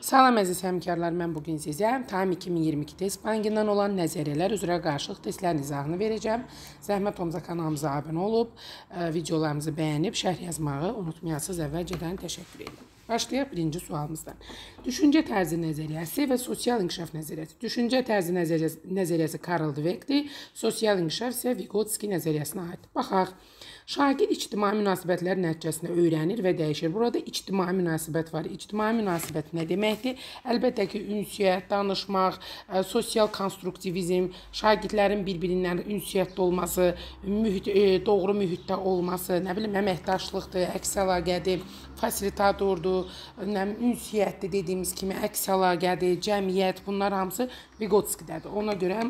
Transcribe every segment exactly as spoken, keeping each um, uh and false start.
Salam əziz həmkarlar, mən bugün sizə Tam iki min iyirmi iki test bankindən olan nəzəriyyələr üzrə qarşılıq testlərin izahını verəcəm. Zəhmət olmasa kanalımıza abunə olub, videolarımızı bəyənib, şərh yazmağı unutmayasınız. Əvvəlcədən təşəkkür edirəm. Başlayaq birinci sualımızdan. Düşüncə tərzi nəzəriyyəsi və sosial inkişaf nəzəriyyəsi. Düşüncə tərzi nəzəriyyəsi, nəzəriyyəsi Karl Dweckdir, sosial inkişaf isə Vygotsky nəzəriyyəsinə aid. Baxaq. Şagird ictimai münasibətlər nəticəsində öyrənir və dəyişir. Burada ictimai münasibət var. İctimai münasibət nə deməkdir? Əlbəttə ki, ünsiyyət, danışmaq, sosial konstruktivizm, şagirdlərin bir-birindən ünsiyyətdə olması, mühit, doğru mühitdə olması, nə bilim, əməkdaşlıqdır, əks əlaqədir, fasilitatordur, ünsiyyətdir dediyimiz kimi, əks əlaqədir, cəmiyyət, bunlar hamısı Vygotsky'dədir. Ona görə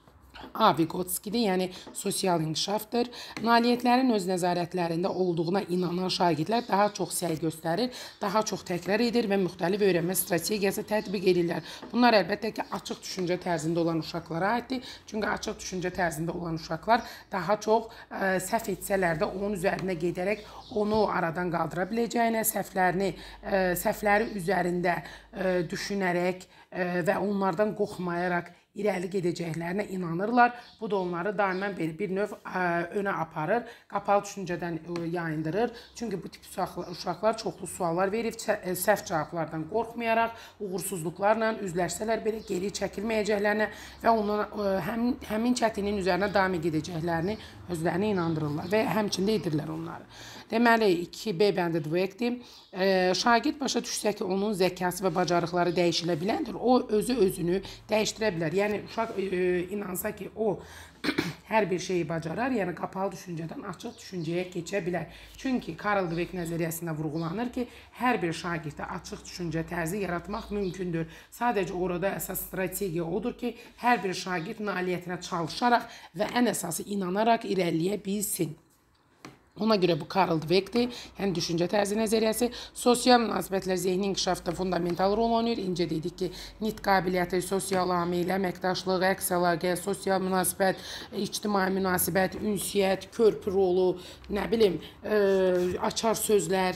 A. Vygotsky'dir, yəni sosial inkişafdır. Nailiyyətlərin öz nəzarətlərində olduğuna inanan şagirdlər daha çox səy göstərir, daha çox təkrar edir və müxtəlif öyrənmə strategiyası tətbiq edirlər. Bunlar əlbəttə ki, açıq düşüncə tərzində olan uşaqlara aiddir. Çünki açıq düşüncə tərzində olan uşaqlar daha çox ə, səhv etsələr də onun üzərinə gedərək onu aradan qaldıra biləcəyinə, səhvlərini, ə, səhvləri üzərində ə, düşünərək ə, və onlardan qorxmayaraq irəli gedəcəklərinə inanırlar. Bu da onları daimən bir, bir növ ə, önə aparır, qapalı düşüncədən ə, yayındırır. Çünki bu tip uşaqlar çoxlu suallar verib, səhv cavablardan qorxmayaraq, uğursuzluqlarla üzləşsələr belə geri çəkilməyəcəklərinə və ondan, ə, həm, həmin çətinin üzərinə daim gedəcəklərini özlərini inandırırlar və həmçində edirlər onları. Deməli, iki B bəndi Dweckdir. Şagird başa düşsə ki, onun zəkası və bacarıqları dəyişilə biləndir, o özü özünü dəyişdirə bilər. Yəni, uşaq e, inansa ki, o hər bir şeyi bacarar, yəni qapalı düşüncədən açıq düşüncəyə keçə bilər. Çünki Karl Dweck nəzəriyyəsində vurğulanır ki, hər bir şagirddə açıq düşüncə tərzi yaratmaq mümkündür. Sadəcə orada əsas strategiya odur ki, hər bir şagird nailiyyətinə çalışaraq və ən əsası inanaraq irəliyə bilsin. Ona görə bu Karl Dweckdir, yəni düşüncə tərzi nəzəriyyəsi. Sosial münasibətlər zehni inkişafda fundamental rol oynayır. İncə dedik ki, nitq qabiliyyəti, sosial amil, əməkdaşlıq, əks əlaqə, sosial münasibət, ictimai münasibət, ünsiyyət, körpü rolu, nə bilim, ə, açar sözlər,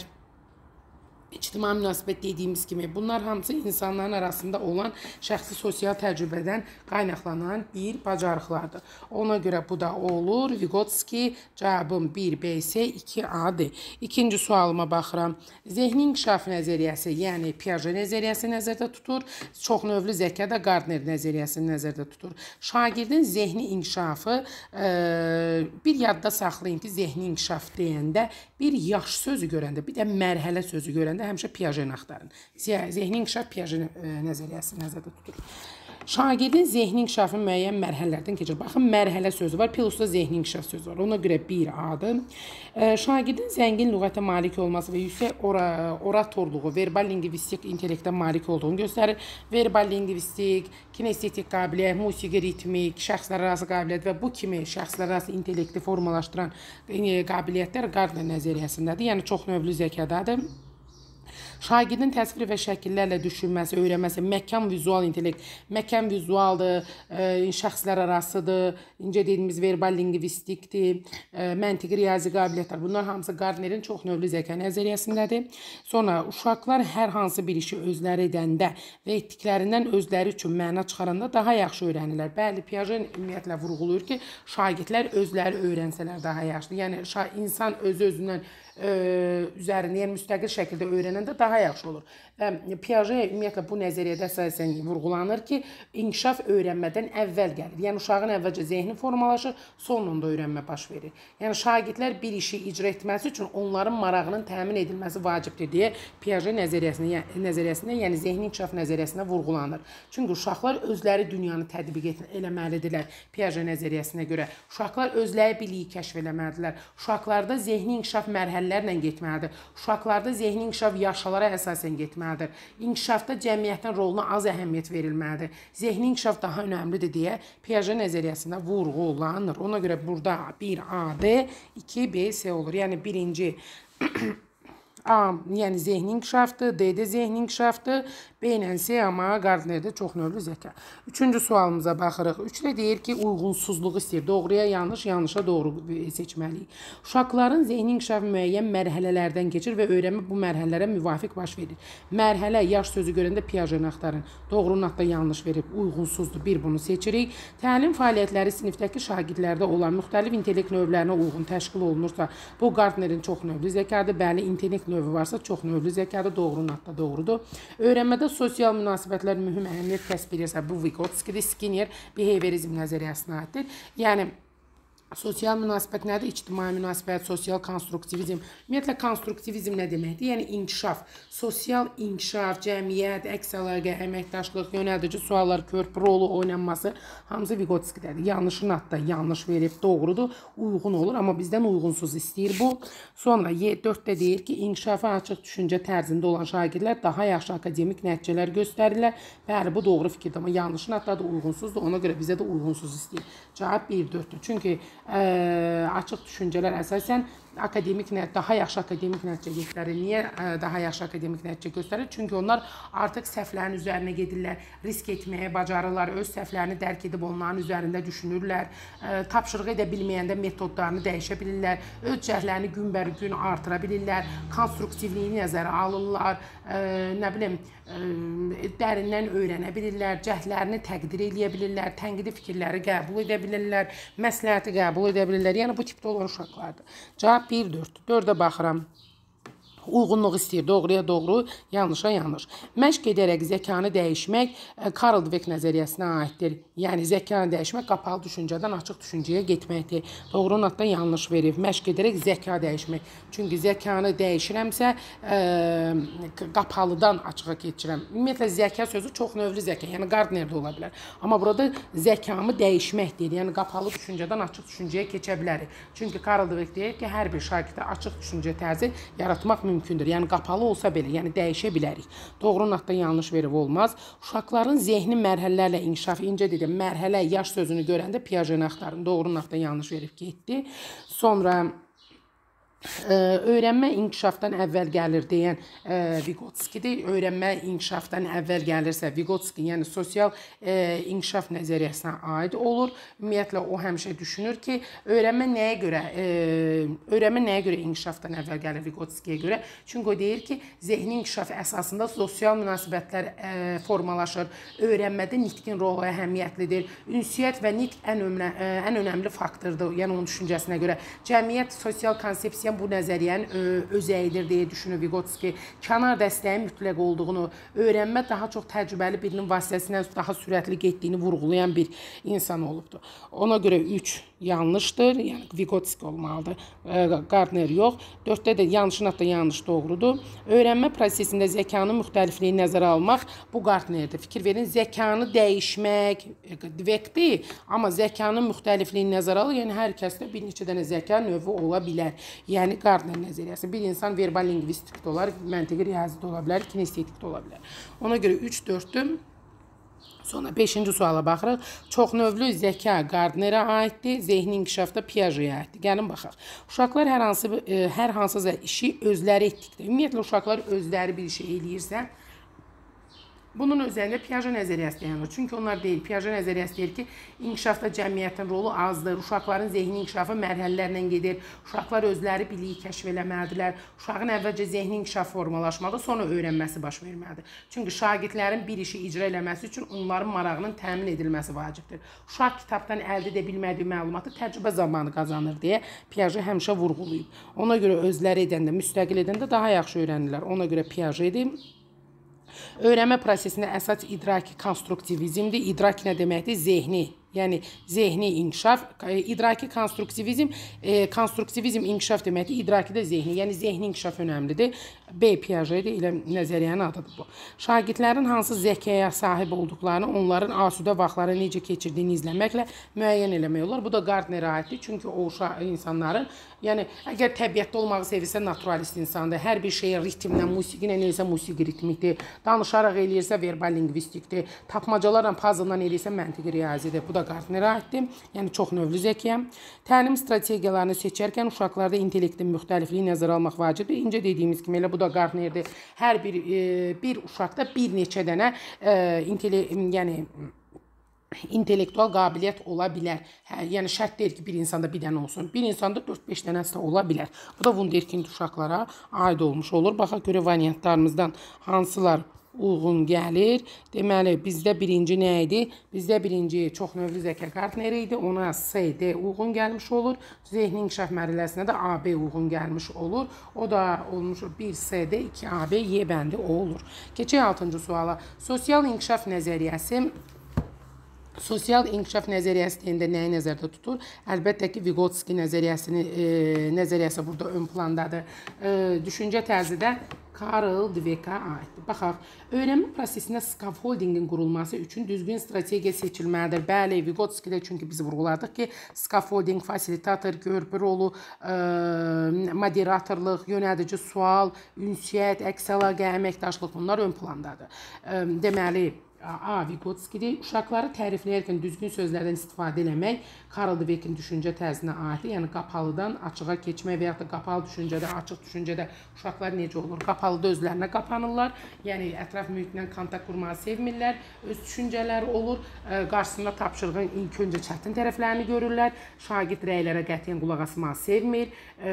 İctimai münasibət dediyimiz kimi, bunlar hamısı insanların arasında olan şəxsi sosial təcrübədən qaynaqlanan bir bacarıqlardır. Ona görə bu da olur. Vygotsky cavabım bir B ise iki A'dır. İkinci sualıma baxıram. Zehni inkişaf nəzəriyyəsi, yəni Piaget nəzəriyyəsi nəzərdə tutur. Çox növlü zəka da Gardner nəzəriyyəsini nəzərdə tutur. Şagirdin zehni inkişafı, e, bir yadda saxlayın ki, zehni inkişaf deyəndə bir yaş sözü görəndə, bir də mərhələ sözü görəndə həmişə Piaget-ni axtarın. Zehni inkişaf Piaget nəzəriyyəsi nəzərdə tutur. Şagirdin zehni inkişafın müəyyən mərhələlərdən keçir. Baxın, mərhələ sözü var, Pilusda zehni inkişaf sözü var. Ona görə bir A'dır. Şagirdin zəngin lüğətə malik olması və yüksək oratorluğu, verbal lingvistik intellektə malik olduğunu göstərir. Verbal lingvistik, kinestetik qabiliyyət, musiqi ritmik, şəxslər arası qabiliyyət və bu kimi şəxslər arası intellekti formalaşdıran qabiliyyətlər Gardner nəzəriyyəsindədir. Yəni, çox növlü zəkadadır. Şagirdin təsvir və şəkillərlə düşünməsi, öyrənməsi, məkan vizual intellekt, məkan vizualdır, e, şəxslər arasıdır, incə dediyimiz verbal lingvistikdir, e, məntiqi riyazi qabiliyyətlər. Bunlar hamısı Gardnerin çox növlü zəka nəzəriyyəsindədir. Sonra uşaqlar hər hansı bir işi özləri edəndə və etdiklərindən özləri üçün məna çıxaranda daha yaxşı öyrənirlər. Bəli, Piaget ümumiyyətlə vurğulayır ki, şagirdlər özləri öyrənsələr daha yaxşıdır. Yəni, insan öz-özündən Ə, üzərində, yəni müstəqil şəkildə öyrənəndə daha yaxşı olur. Və Piaget ümumiyyətlə bu nəzəriyyədə əsasən vurğulanır ki, inkişaf öyrənmədən əvvəl gəlir. Yəni uşağın əvvəlcə zehni formalaşır, sonunda öyrənmə baş verir. Yəni şagirdlər bir işi icra etməsi üçün onların marağının təmin edilməsi vacibdir deyə Piaget nəzəriyyəsində, nəzəriyyəsində, yəni zehni inkişaf nəzəriyyəsində vurğulanır. Çünki uşaqlar özləri dünyanı tətbiq eləməlidirlər Piaget nəzəriyyəsinə görə. Uşaqlar özləri biliyi kəşf eləməlidirlər. Uşaqlarda zehni inkişaf mərhələlərlə getməlidir. Uşaqlarda zehni inkişaf yaşlara əsasən getməlidir. İnkişafda cəmiyyətin roluna az əhəmiyyət verilməlidir. Zehni inkişaf daha önəmlidir deyə Piaget nəzəriyyəsində vurğulanır. Ona görə burada bir A D, iki B S olur. Yəni birinci A, yəni zehni inkişafdır, D də zehni inkişafdır, B ilə C, amma Gardnerdə çox növlü zəka. Üçüncü sualımıza baxırıq. Üçdə deyir ki, uyğunsuzluğu istəyir. Doğruya yanlış, yanlışa doğru seçməliyik. Uşaqların zehni inkişafı müəyyən mərhələlərdən keçir və öyrənmə bu mərhələlərə müvafiq baş verir. Mərhələ, yaş sözü görəndə Piaget-ni axtarın. Doğrunun haqqda yanlış verib, uyğunsuzdur. Bir, bunu seçirik. Təlim fəaliyyətləri sinifdəki şagirdlərdə olan müxtəlif intellekt növlərinə uyğun təşkil olunursa, bu Gardnerin çox növlü zəkadır. Bəli, intellekt növü varsa çox növlü zəkadır. Doğrunun haqqda doğrudur. Öyrənmədə sosial münasibətlər mühüm əhəmiyyət kəsb edirsə, bu Vygotsky'dir. Skinner behaviorizm nəzəriyyəsinə aiddir. Yəni, sosial münasibət nədir? İctimai münasibət, sosial konstruktivizm. Ümumiyyətlə, konstruktivizm nə deməkdir? Yəni, inkişaf, sosial inkişaf, cəmiyyət, əks əlaqə, əməkdaşlıq, yönəldici suallar, körpü rolu oynanması hamısı Vygotsky'dədir. Yanlışın haqqda yanlış verib, doğrudur, uyğun olur, amma bizdən uyğunsuz istəyir bu. Sonra dörddə deyir ki, inkişafa açıq düşüncə tərzində olan şagirdlər daha yaxşı akademik nəticələr göstərirlər. Bəli, bu doğru fikirdir, amma yanlışın haqqda da uyğunsuzdur, ona görə bizə də uyğunsuz istəyir. Cavab bir, dörddür. Çünki Ə, açıq düşüncələr əsasən akademik, daha yaxşı akademik nəticə göstərir. Niyə ə, daha yaxşı akademik nəticə göstərir? Çünki onlar artıq səhvlərin üzərinə gedirlər, risk etməyə bacarırlar, öz səhvlərini dərk edib onların üzərində düşünürlər, ə, tapşırıq edə bilməyəndə metodlarını dəyişə bilirlər, öz cəhlərini günbər-gün artıra bilirlər, konstruktivliyini nəzərə alırlar, ə, nə bilim, ə, dərindən öyrənə bilirlər, cəhdlərini təqdir edə bilirlər, tənqidi fikirləri qəbul edə bilirlər, məsləhəti qəbul edə bilirlər. Yəni, bu tipdə olan uşaqlardır. Cavab bir, dörd. dördə baxıram. Uyğunluq istəyir. Doğruya doğru, yanlışa yanlış. Məşq edərək zəkanı dəyişmək Karl Dweck nəzəriyyəsinə aiddir. Yəni, zəkanı dəyişmək qapalı düşüncədən açıq düşüncəyə getməkdir. Doğrunun haqqda yanlış verib. Məşq edərək zəka dəyişmək. Çünki zəkanı dəyişirəmsə, ə, qapalıdan açığa keçirəm. Ümumiyyətlə, zəka sözü çox növlü zəka. Yəni, Gardnerdə ola bilər. Amma burada zəkamı dəyişmək deyir. Yəni, qapalı düşüncədən açıq düşüncəyə keçə bilərik. Çünki Karl Dweck deyir ki, hər bir şagirdə açıq düşüncə tərzi yaratmaq mümkündür. mümkündür. Yəni, qapalı olsa belə, yəni dəyişə bilərik. Doğrunun haqqda yanlış verib olmaz. Uşaqların zehni mərhələlərlə inkişafı, incə dedim, mərhələ, yaş sözünü görəndə Piaget-ni axtarın. Doğrunun haqqda yanlış verib getdi. Sonra öyrənmə inkişafdan əvvəl gəlir deyən Vygotsky'dir. Öyrənmə inkişafdan əvvəl gəlirsə Vygotsky, yəni sosial inkişaf nəzəriyyəsinə aid olur. Ümumiyyətlə, o həmişə düşünür ki, öyrənmə nəyə görə, öyrənmə nəyə görə inkişafdan əvvəl gəlir Vygotsky'yə görə? Çünki o deyir ki, zehni inkişaf əsasında sosial münasibətlər formalaşır. Öyrənmədə nitqin rolu əhəmiyyətlidir. Ünsiyyət və nitq ən, ən önəmli faktordur, yəni onun düşüncəsinə görə. Cəmiyyət, sosial konsepsiya bu nəzəriyyənin özəyidir deyə düşünür Vygotsky. Kənar dəstəyin mütləq olduğunu, öyrənmə daha çox təcrübəli birinin vasitəsindən daha sürətli getdiyini vurğulayan bir insan olubdur. Ona görə üç yanlışdır, yəni Vygotsky olmalıdır, Gardner yox. dörddə də yanlışın haqqda yanlış doğrudur. Öyrənmə prosesində zəkanın müxtəlifliyini nəzərə almaq bu Gardnerdir. Fikir verin, zəkanı dəyişmək Dweckdir, amma zəkanın müxtəlifliyini nəzərə alır, yəni hər kəsdə bir neçə dənə zəka növü ola bilər. Yəni Gardner nəzəriyyəsi. Bir insan verbal lingvistik də olar, məntiqi riyazi də ola bilər, kinestetik də ola bilər. Ona görə üç, dörddür. Sonra beşinci suala baxırıq. Çoxnövlü zəka Gardnerə aiddir, zehni inkişafda Piaget-ə aiddir. Gəlin baxaq. Uşaqlar hər hansı hər hansısa işi özləri etdikdə, ümumiyyətlə uşaqlar özləri bir şey eləyirsə, bunun özəlində Piaget nəzəriyyəsi dayanır. Çünki onlar deyil. Piaget nəzəriyyəsi deyir ki, inkişafda cəmiyyətin rolu azdır. Uşaqların zehni inkişafı mərhələlərlə gedir. Uşaqlar özləri biliyi kəşf eləməlidirlər. Uşağın əvvəlcə zehni inkişaf formalaşmalıdır, sonra öyrənməsi baş verməlidir. Çünki şagirdlərin bir işi icra eləməsi üçün onların marağının təmin edilməsi vacibdir. Uşaq kitabdan əldə edə bilmədiyi məlumatı təcrübə zamanı qazanır deyə Piaget həmişə vurğulayıb. Ona görə özləri edəndə, müstəqil edəndə daha yaxşı öyrənirlər. Ona görə Piaget-dir. Öyrənmə prosesində əsas idraki konstruktivizmdir. İdrak nə deməkdir? Zehni. Yəni, zehni inkişaf, idraki konstruktivizm, e, konstruktivizm inkişaf deməkdir, idraki də zehni. Yəni, zehni inkişaf önəmlidir. B. Piaget-dir, elə nəzəriyyənin adıdır bu. Şagirdlərin hansı zəkaya sahib olduqlarını, onların asudə vaxtları necə keçirdiyini izləməklə müəyyən eləmək olar. Bu da Gardnerə aiddir, çünki o insanların, yəni, əgər təbiətdə olmağı sevirsə, naturalist insandır. Hər bir şeyə ritmlə, musiqi ilə eləyirsə, musiqi ritmikdir. Danışaraq eləyirsə, verbal lingvistikdir. Tapmacalarla, puzzle-la eləyirsə, məntiqi riyazidir. Bu da Gartnerə aiddir. Yəni çox növlü zəkiyəm. Təlim strategiyalarını seçərkən uşaqlarda intellektin müxtəlifliyi nəzərə almaq vacibdir. İncə dediyimiz kimi elə bu da Gartnerdir. Hər bir e, bir uşaqda bir neçə dənə e, intellekt, yəni intellektual qabiliyyət ola bilər. Hə, yəni şərt deyil ki, bir insanda bir dənə olsun. Bir insanda dörd beş dənəsi də ola bilər. Bu da vunderkind uşaqlara aid olmuş olur. Baxaq görə variantlarımızdan hansılar uyğun gəlir. Deməli, bizdə birinci nə idi? Bizdə birinci çox növlü zəka Gartneri idi. Ona S D uyğun gəlmiş olur. Zehni inkişaf mərhələsinə də A B uyğun gəlmiş olur. O da olmuş bir S D, iki A B, Y bəndi o olur. Keçək altıncı suala. Sosial inkişaf nəzəriyyəsi Sosial inkişaf nəzəriyyəsi deyəndə nəyi nəzərdə tutur? Əlbəttə ki, Vygotsky nəzəriyyəsini e, nəzəriyyəsi burada ön plandadır. E, düşüncə tərzi də Karl Dweckə aiddir. Baxaq, öyrənmə prosesində scaffoldingin qurulması üçün düzgün strategiya seçilməlidir. Bəli, Vygotsky'də çünki biz vurğuladıq ki, scaffolding, fasilitator, körpü rolu, e, moderatorluq, yönədici sual, ünsiyyət, əks əlaqə, əməkdaşlıq bunlar ön plandadır. E, deməli, A. Vygotsky'dir. Uşaqları tərifləyərkən düzgün sözlərdən istifadə eləmək Karl Dweck'in düşüncə tərzinə aiddir. Yəni, qapalıdan açığa keçmək və yaxud da qapalı düşüncədə, açıq düşüncədə uşaqlar necə olur? Qapalıda özlərinə qapanırlar. Yəni, ətraf mühitlə kontakt qurmağı sevmirlər. Öz düşüncələri olur. Qarşısında tapşırığın ilk öncə çətin tərəflərini görürlər. Şagird rəylərə qətiyyən qulaq asmağı sevmir.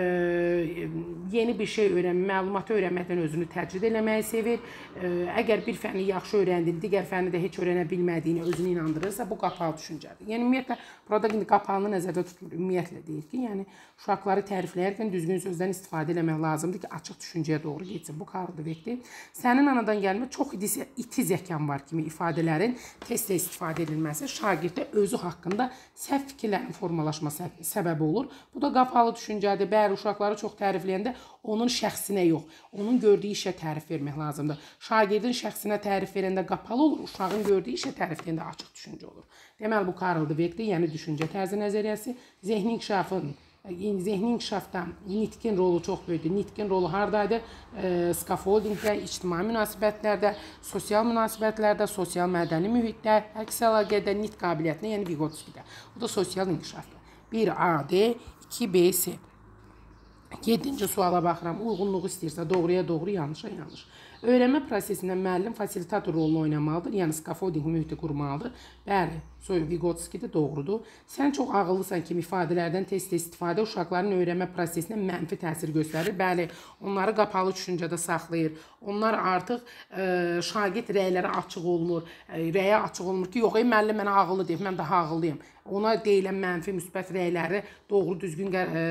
Yeni bir şey öyrənmək, məlumatı öyrənməkdən özünü təcrid eləməyi sevir. Əgər bir fəni yaxşı öyrəndin, digər fəni də heç öyrənə bilmədiyini özünü inandırırsa, bu qapalı düşüncədir. Yəni, ümumiyyətlə, burada indi qapalını nəzərdə tutulur. Ümumiyyətlə deyil ki, yəni, uşaqları tərifləyərkən düzgün sözdən istifadə eləmək lazımdır ki, açıq düşüncəyə doğru geçsin. Bu Karl Dweck'dir. Sənin anadan gəlmə çox iti zəkan var kimi ifadələrin tez-tez istifadə edilməsi şagirddə özü haqqında səhv fikirlərin formalaşması səbəbi olur. Bu da qapalı düşüncədir. Bəli, uşaqları çox tərifləyəndə onun şəxsinə yox, onun gördüyü işə tərif vermək lazımdır. Şagirdin şəxsinə tərif verəndə qapalı olur, uşağın gördüyü işə tərif verəndə açıq düşüncə olur. Deməli, bu Karl Dweck'dir, yəni düşüncə tərzi nəzəriyyəsi. Zehni inkişafın, zehni inkişafda nitqin rolu çox böyükdür. Nitqin rolu haradaydı? E, scaffoldingdə, ictimai münasibətlərdə, sosial münasibətlərdə, sosial mədəni mühitdə, əks əlaqədə, nitq qabiliyyətində, yəni Vygotsky'də. Bu da sosial inkişafdır. bir A D, iki B C. Yedinci suala baxıram. Uyğunluğu istəyirsə doğruya doğru, yanlışa yanlış. Öyrənmə prosesində müəllim fasilitator rolunu oynamalıdır. Yəni, scaffolding mühiti qurmalıdır. Bəli, Vygotsky'də doğrudur. Sən çox ağıllısan kimi ifadələrdən tez-tez istifadə uşaqların öyrənmə prosesinə mənfi təsir göstərir. Bəli, onları qapalı düşüncədə saxlayır. Onlar artıq e, şagird rəylərə açıq olmur. E, rəyə açıq olmur ki, yox, ey, müəllim mənə ağıllı deyib, mən daha ağıllıyım. Ona deyilən mənfi, müsbət rəyləri doğru düzgün e,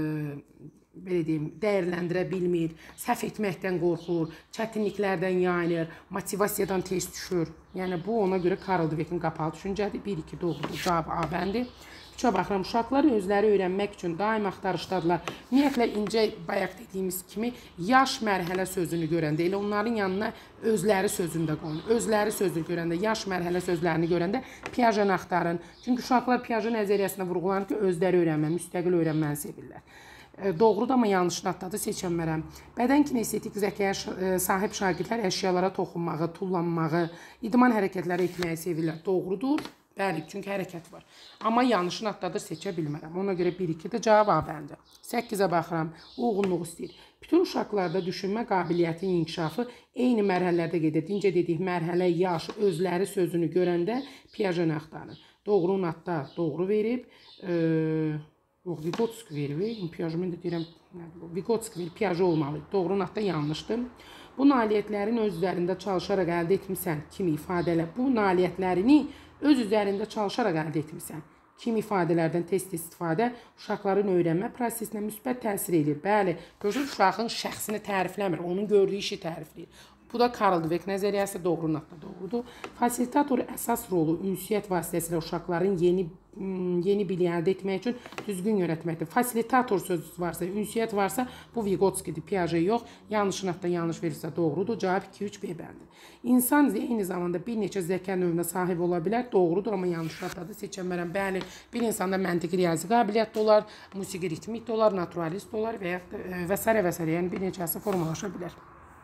belə deyim, dəyərləndirə bilmir, səhv etməkdən qorxur, çətinliklərdən yayınır, motivasiyadan tez düşür. Yəni, bu ona görə Karl Dweck'in qapalı düşüncədir. bir iki doğrudur, cavab A bəndi. Üçə baxıram, uşaqlar özləri öyrənmək üçün daim axtarışdadırlar. Ümumiyyətlə, incə bayaq dediyimiz kimi, yaş mərhələ sözünü görəndə, elə onların yanına özləri sözündə qoyun. Özləri sözünü görəndə, yaş mərhələ sözlərini görəndə Piaget'ni axtarın. Çünki uşaqlar Piaget nəzəriyyəsində vurğulanır ki, özləri öyrənmə, müstəqil öyrənməni sevirlər. Doğrudur, amma yanlışın adladı seçənmərəm. Bədən kinestetik zəkaya sahib şagirdlər əşyalara toxunmağı, tullanmağı, idman hərəkətləri etməyi sevirlər. Doğrudur. Bəli, çünki hərəkət var. Amma yanlışın adladı seçə bilmərəm. Ona görə bir iki də cavab A bəndi. səkkizə baxıram. Uyğunluq istəyir. Bütün uşaqlarda düşünmə qabiliyyətinin inkişafı eyni mərhələlərdə gedir. Dincə dedik, mərhələ, yaş, özləri sözünü görəndə Piaget'ni axtarın. Doğrunun adda doğru verib, eee yox, Vygotsky verir. Piaget də deyirəm, Vygotsky verir, Piaget olmalı. Doğrunun adda yanlışdır. Bu nailiyyətlərin öz üzərində çalışaraq əldə etmirsən kimi ifadələr. Bu nailiyyətlərini öz üzərində çalışaraq əldə etmirsən kimi ifadələrdən tez-tez istifadə uşaqların öyrənmə prosesinə müsbət təsir edir. Bəli, görürsən, uşağın şəxsini tərifləmir, onun gördüyü işi tərifləyir. Bu da Karl Dweck nəzəriyyəsi doğrunun adda doğrudur. Fasilitator əsas rolu ünsiyyət vasitəsilə uşaqların yeni yeni biliyi əldə etmək üçün düzgün yönətməkdir. Fasilitator sözü varsa, ünsiyyət varsa, bu Vygotsky'dir, Piaget yox. Yanlışın adda yanlış verirsə doğrudur. Cavab iki üç B bəndi. İnsan eyni zamanda bir neçə zəka növünə sahib ola bilər. Doğrudur, amma yanlışın adda seçənmərəm. Bəli, bir insanda məntiqi riyazi qabiliyyətli olar, musiqi ritmik olar, naturalist olar və ya və s. və s. Yəni bir neçəsi formalaşa bilər.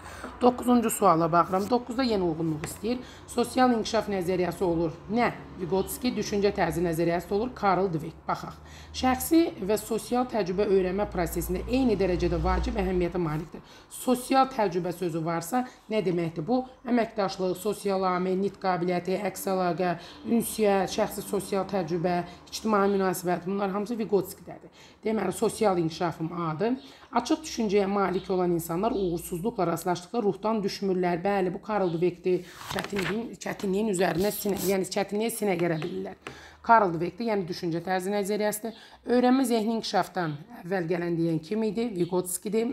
doqquzuncu suala baxıram. doqquzda yenə uyğunluq istəyir. Sosial inkişaf nəzəriyyəsi olur. Nə? Vygotsky. Düşüncə tərzi nəzəriyyəsi olur. Karl Dweck. Baxaq. Şəxsi və sosial təcrübə öyrənmə prosesində eyni dərəcədə vacib əhəmiyyətə malikdir. Sosial təcrübə sözü varsa, nə deməkdir bu? Əməkdaşlıq, sosial amil, nitq qabiliyyəti, əks əlaqə, ünsiyyət, şəxsi sosial təcrübə, ictimai münasibət, bunlar hamısı Vygotsky-dədir. Deməli, sosial inkişafın adı. Açıq düşüncəyə malik olan insanlar uğursuzluqla rastlaşdıqda ruhdan düşmürlər. Bəli, bu Karl Dweck-dir. Çətinliyin, çətinliyin üzərinə sinə, yəni çətinliyə sinə gələ bilirlər. Karl Dweck-dir, yəni düşüncə tərzi nəzəriyyəsidir. Öyrənmə zehni inkişafdan əvvəl gələn deyən kim idi? Vygotsky-dir.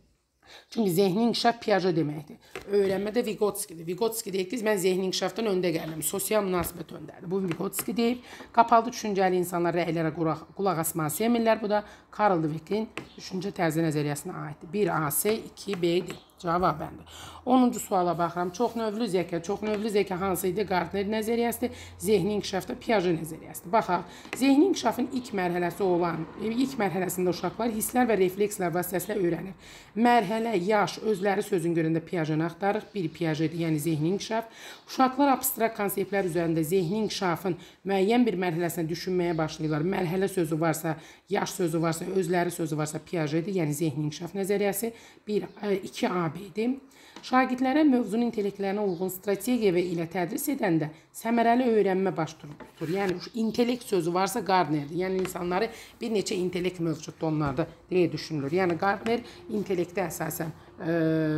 Çünki zehni inkişaf Piaget deməkdir. Öyrənmə də Vygotsky-dir. Vygotsky deyir ki, mən zehni inkişafdan öndə gəlirəm. Sosial münasibət öndədir. Bu Vygotsky deyir. Qapalı düşüncəli insanlar rəylərə qulaq asmağı sevmirlər. Bu da Karl Dweck-in düşüncə tərzi nəzəriyyəsinə aiddir. bir A S, iki B D. Cavab bəndə. onuncu suala baxıram. Çoxnövlü zəka. Çoxnövlü zəka hansı idi? Gardner nəzəriyyəsidir. Zehni inkişafda Piaget nəzəriyyəsidir. Baxaq. Zehni inkişafın ilk mərhələsi olan, ilk mərhələsində uşaqlar hisslər və reflekslər vasitəsilə öyrənir. Mərhələ, yaş, özləri sözün görəndə Piaget-ni axtarır. Bir Piaget-dir, yəni zehni inkişaf. Uşaqlar abstrakt konseptlər üzərində zehni inkişafın müəyyən bir mərhələsində düşünməyə başlayırlar. Mərhələ sözü varsa, yaş sözü varsa, özləri sözü varsa Piaget-dir, yəni zehni inkişaf nəzəriyyəsi. bir, iki A B-dir. Şagirdlərə mövzunun intellektlərinə uyğun strategiya və ilə tədris edəndə səmərəli öyrənmə baş tutur. Yəni, intellekt sözü varsa Gardnerdir. Yəni, insanları bir neçə intellekt mövcuddur onlarda deyə düşünülür. Yəni, Gardner intellektə əsasən, e,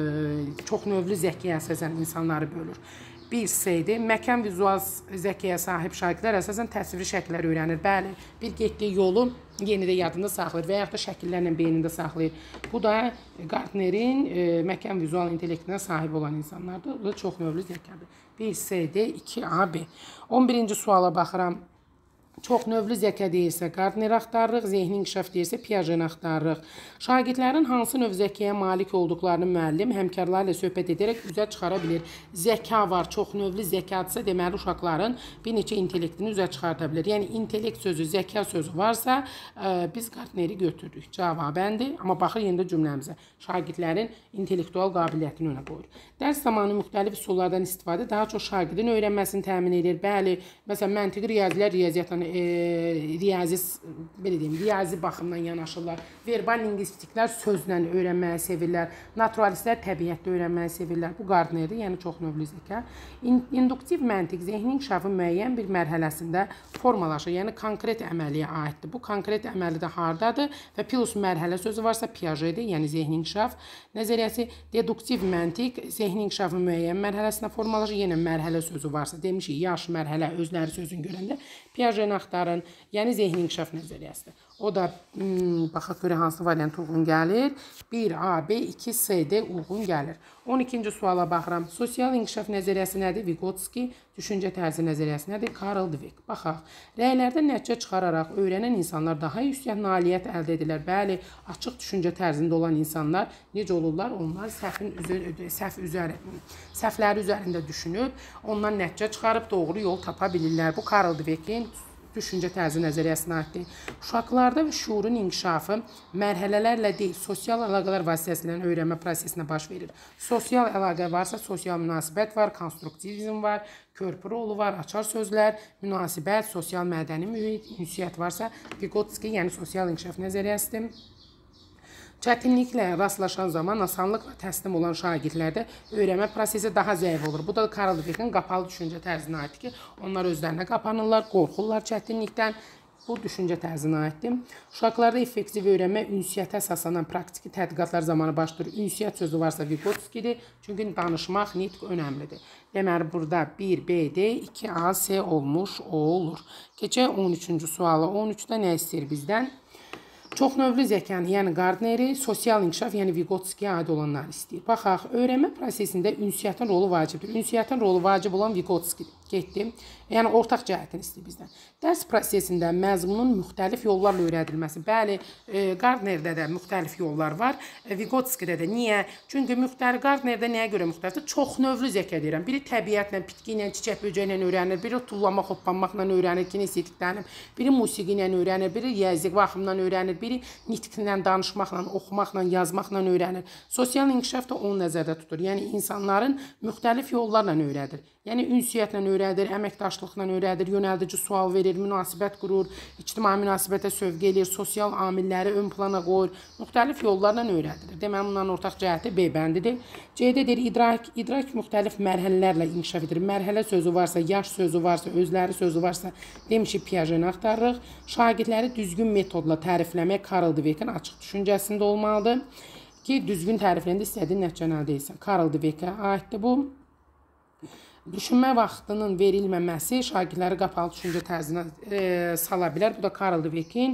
çoxnövlü zəkiyə əsasən insanları bölür. Bir C-dir. Məkan vizual zəkiyə sahib şagirdlər əsasən təsviri şəkillər öyrənir. Bəli, bir getdiyi yolu yeni də yadında saxlayır və yaxud da şəkillərlə beynində saxlayır. Bu da Gardnerin e, məkan vizual intellektinə sahib olan insanlardır. Bu da çoxnövlü zəkadır. bir C D, iki A B. on birinci suala baxıram. Çoxnövlü zəka deyirsə Gardner axtarırıq, zehni inkişaf deyirsə Piaget-ni axtarırıq. Şagirdlərin hansı növ zəkaya malik olduqlarını müəllim həmkarlarla söhbət edərək üzə çıxara bilir. Zəka var, çoxnövlü zəkadırsa deməli uşaqların bir neçə intellektini üzə çıxarda bilir. Yəni intellekt sözü, zəka sözü varsa ə, biz Gardneri götürdük. Cavabəndir. Amma baxır yenə də cümləmizə. Şagirdlərin intellektual qabiliyyətini önə qoyur. Dərs zamanı müxtəlif üsullardan istifadə daha çox şagirdin öyrənməsini təmin edir. Bəli, məsələn məntiqi riyaziyyat riyaziyyatla E, riyazi, belə deyim, riyazi baxımdan yanaşırlar. Verbal lingvistiklər sözlə öyrənməyi sevirlər. Naturalistlər təbiətdə öyrənməyi sevirlər. Bu Gardnerdir, yəni çoxnövlü zəka. İnduktiv məntiq zehni inkişafın müəyyən bir mərhələsində formalaşır. Yəni konkret əməliyə aiddir. Bu konkret əməli də hardadır və plus mərhələ sözü varsa Piaget-dir, yəni zehni inkişaf nəzəriyyəsi. Deduktiv məntiq zehni inkişafın müəyyən mərhələsində formalaşır. Yenə mərhələ sözü varsa demişik, yaş mərhələ özləri sözün görəndə Piaget-ni axtarın, yəni zehni inkişaf nəzəriyyəsidir. O da hmm, baxaq görə hansı variant uyğun gəlir? bir A B, iki C D uyğun gəlir. on ikinci suala baxıram. Sosial inkişaf nəzəriyyəsi nədir? Vygotsky. Düşüncə tərzi nəzəriyyəsi nədir? Karl Dweck. Baxaq. Rəylərdən nəticə çıxararaq öyrənən insanlar daha yüksək nailiyyət əldə edirlər. Bəli, açıq düşüncə tərzində olan insanlar necə olurlar? Onlar səhvin üzər, səhv üzər, səhvləri üzərində düşünüb, ondan nəticə çıxarıb doğru yol tapa bilirlər. Bu Karl Dweck-in düşüncə tərzi nəzəriyyəsinə aiddir. Uşaqlarda və şuurun inkişafı mərhələlərlə deyil, sosial əlaqələr vasitəsilə öyrənmə prosesinə baş verir. Sosial əlaqə varsa, sosial münasibət var, konstruktivizm var, körpü rolu var, açar sözlər, münasibət, sosial mədəni mühit, ünsiyyət varsa, Vygotsky, yəni sosial inkişaf nəzəriyyəsidir. Çətinliklə rastlaşan zaman asanlıqla təslim olan şagirdlərdə öyrənmə prosesi daha zəif olur. Bu da Karl Dweck-in qapalı düşüncə tərzinə aiddir ki, onlar özlərinə qapanırlar, qorxurlar çətinlikdən. Bu düşüncə tərzinə aiddir. Uşaqlarda effektiv öyrənmə ünsiyyətə əsaslanan praktiki tədqiqatlar zamanı başlayır. Ünsiyyət sözü varsa Vygotsky-dir, çünki danışmaq, nitq önəmlidir. Deməli, burada bir B D, iki A S olmuş, o olur. Keçək on üçüncü suala. on üçdə nə istəyir bizdən? Çoxnövlü zəkanı, yəni Gardneri, sosial inkişaf, yəni Vygotsky-yə aid olanlar istəyir. Baxaq, öyrənmə prosesində ünsiyyətin rolu vacibdir. Ünsiyyətin rolu vacib olan Vygotsky-dir. Getdi. Yəni, ortaq cəhətini istəyir bizdən. Dərs prosesində məzmunun müxtəlif yollarla öyrədilməsi. Bəli, e, Gardnerdə də müxtəlif yollar var, e, Vygotsky-də də. Niyə? Çünki müxtəlif Gardnerdə nəyə görə müxtəlifdir? Çoxnövlü zəka deyirəm. Biri təbiətlə, bitki ilə, çiçək böcəklə öyrənir, biri tullama, hoppanmaqla öyrənir, kinestetikdən, biri musiqi ilə öyrənir, biri riyazi baxımdan öyrənir, biri nitqlə, danışmaqla, oxumaqla, yazmaqla öyrənir. Sosial inkişaf da onu nəzərdə tutur. Yəni insanların müxtəlif yollarla öyrədir. Yəni ünsiyyətlə öyrədir, əməkdaşlıqla öyrədir, yönəldici sual verir, münasibət qurur, ictimai münasibətə sövq edir, sosial amilləri ön plana qoyur, müxtəlif yollarla öyrədir. Deməli, bunların ortaq cəhəti B bəndidir. C-də deyir, idrak, idrak müxtəlif mərhələlərlə inkişaf edir. Mərhələ sözü varsa, yaş sözü varsa, özləri sözü varsa, demişik Piaget-ni axtarırıq. Şagirdləri düzgün metodla tərifləmək Karl Dweck'in açıq düşüncəsində olmalıdır ki, düzgün tərifləndə istədiyin nəticəni əldə etsin. Karl Dweck'ə aiddir bu. Düşünmə vaxtının verilməməsi şagirdləri qapalı düşüncə tərzinə e, sala bilər. Bu da Karl Dweck'in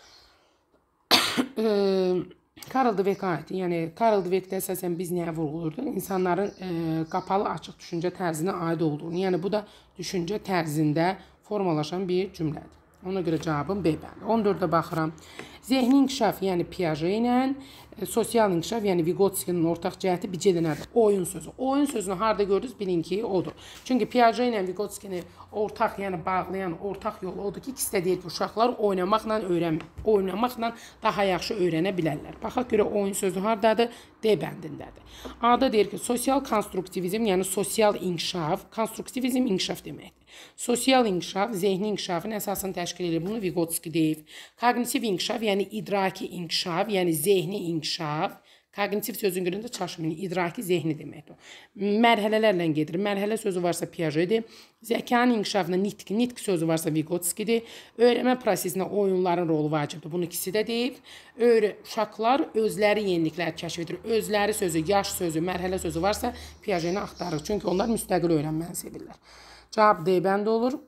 e, Karl Dweck'a aiddir. Yəni, Karl Dweck'də əsasən biz nəyə vurğulurduq? İnsanların e, qapalı açıq düşüncə tərzinə aid olduğunu. Yəni, bu da düşüncə tərzində formalaşan bir cümlədir. Ona görə cavabım B bəndi. on dördə baxıram. Zehni inkişaf, yəni Piaget ilə, e, sosial inkişaf, yəni Vygotskyinin ortaq cəhəti bircə nədir? Oyun sözü. Oyun sözünü harda gördünüz? Bilin ki, odur. Çünki Piaget ilə Vygotskini ortaq, yəni bağlayan ortaq yol odur ki, ikisi də deyir ki, uşaqlar oynamaqla öyrən, oynamaqla daha yaxşı öyrənə bilərlər. Baxaq görə oyun sözü hardadır? D bəndindədir. A-da deyir ki, sosial konstruktivizm, yəni sosial inkişaf, konstruktivizm inkişaf deməkdir. Sosial inkişaf, zehni inkişafın əsasını təşkil edir. Bunu Vygotsky deyib. Kognitiv inkişaf, yəni idraki inkişaf, yəni zehni inkişaf. Kognitiv sözün günündə çaşmayın, idraki zehni deməkdir. Mərhələlərlə gedir. Mərhələ sözü varsa Piaget'dir. Zəkanın inkişafında nitq, nitq sözü varsa Vygotsky'dir. Öyrənmə prosesində oyunların rolu vacibdir. Bunu ikisi də deyib. Öyrə, uşaqlar özləri yeniliklər kəşf edir. Özləri sözü, yaş sözü, mərhələ sözü varsa Piaget'ini axtarır. Çünki onlar müstəqil öyrənməni sevirlər. Cavab D bəndi olur.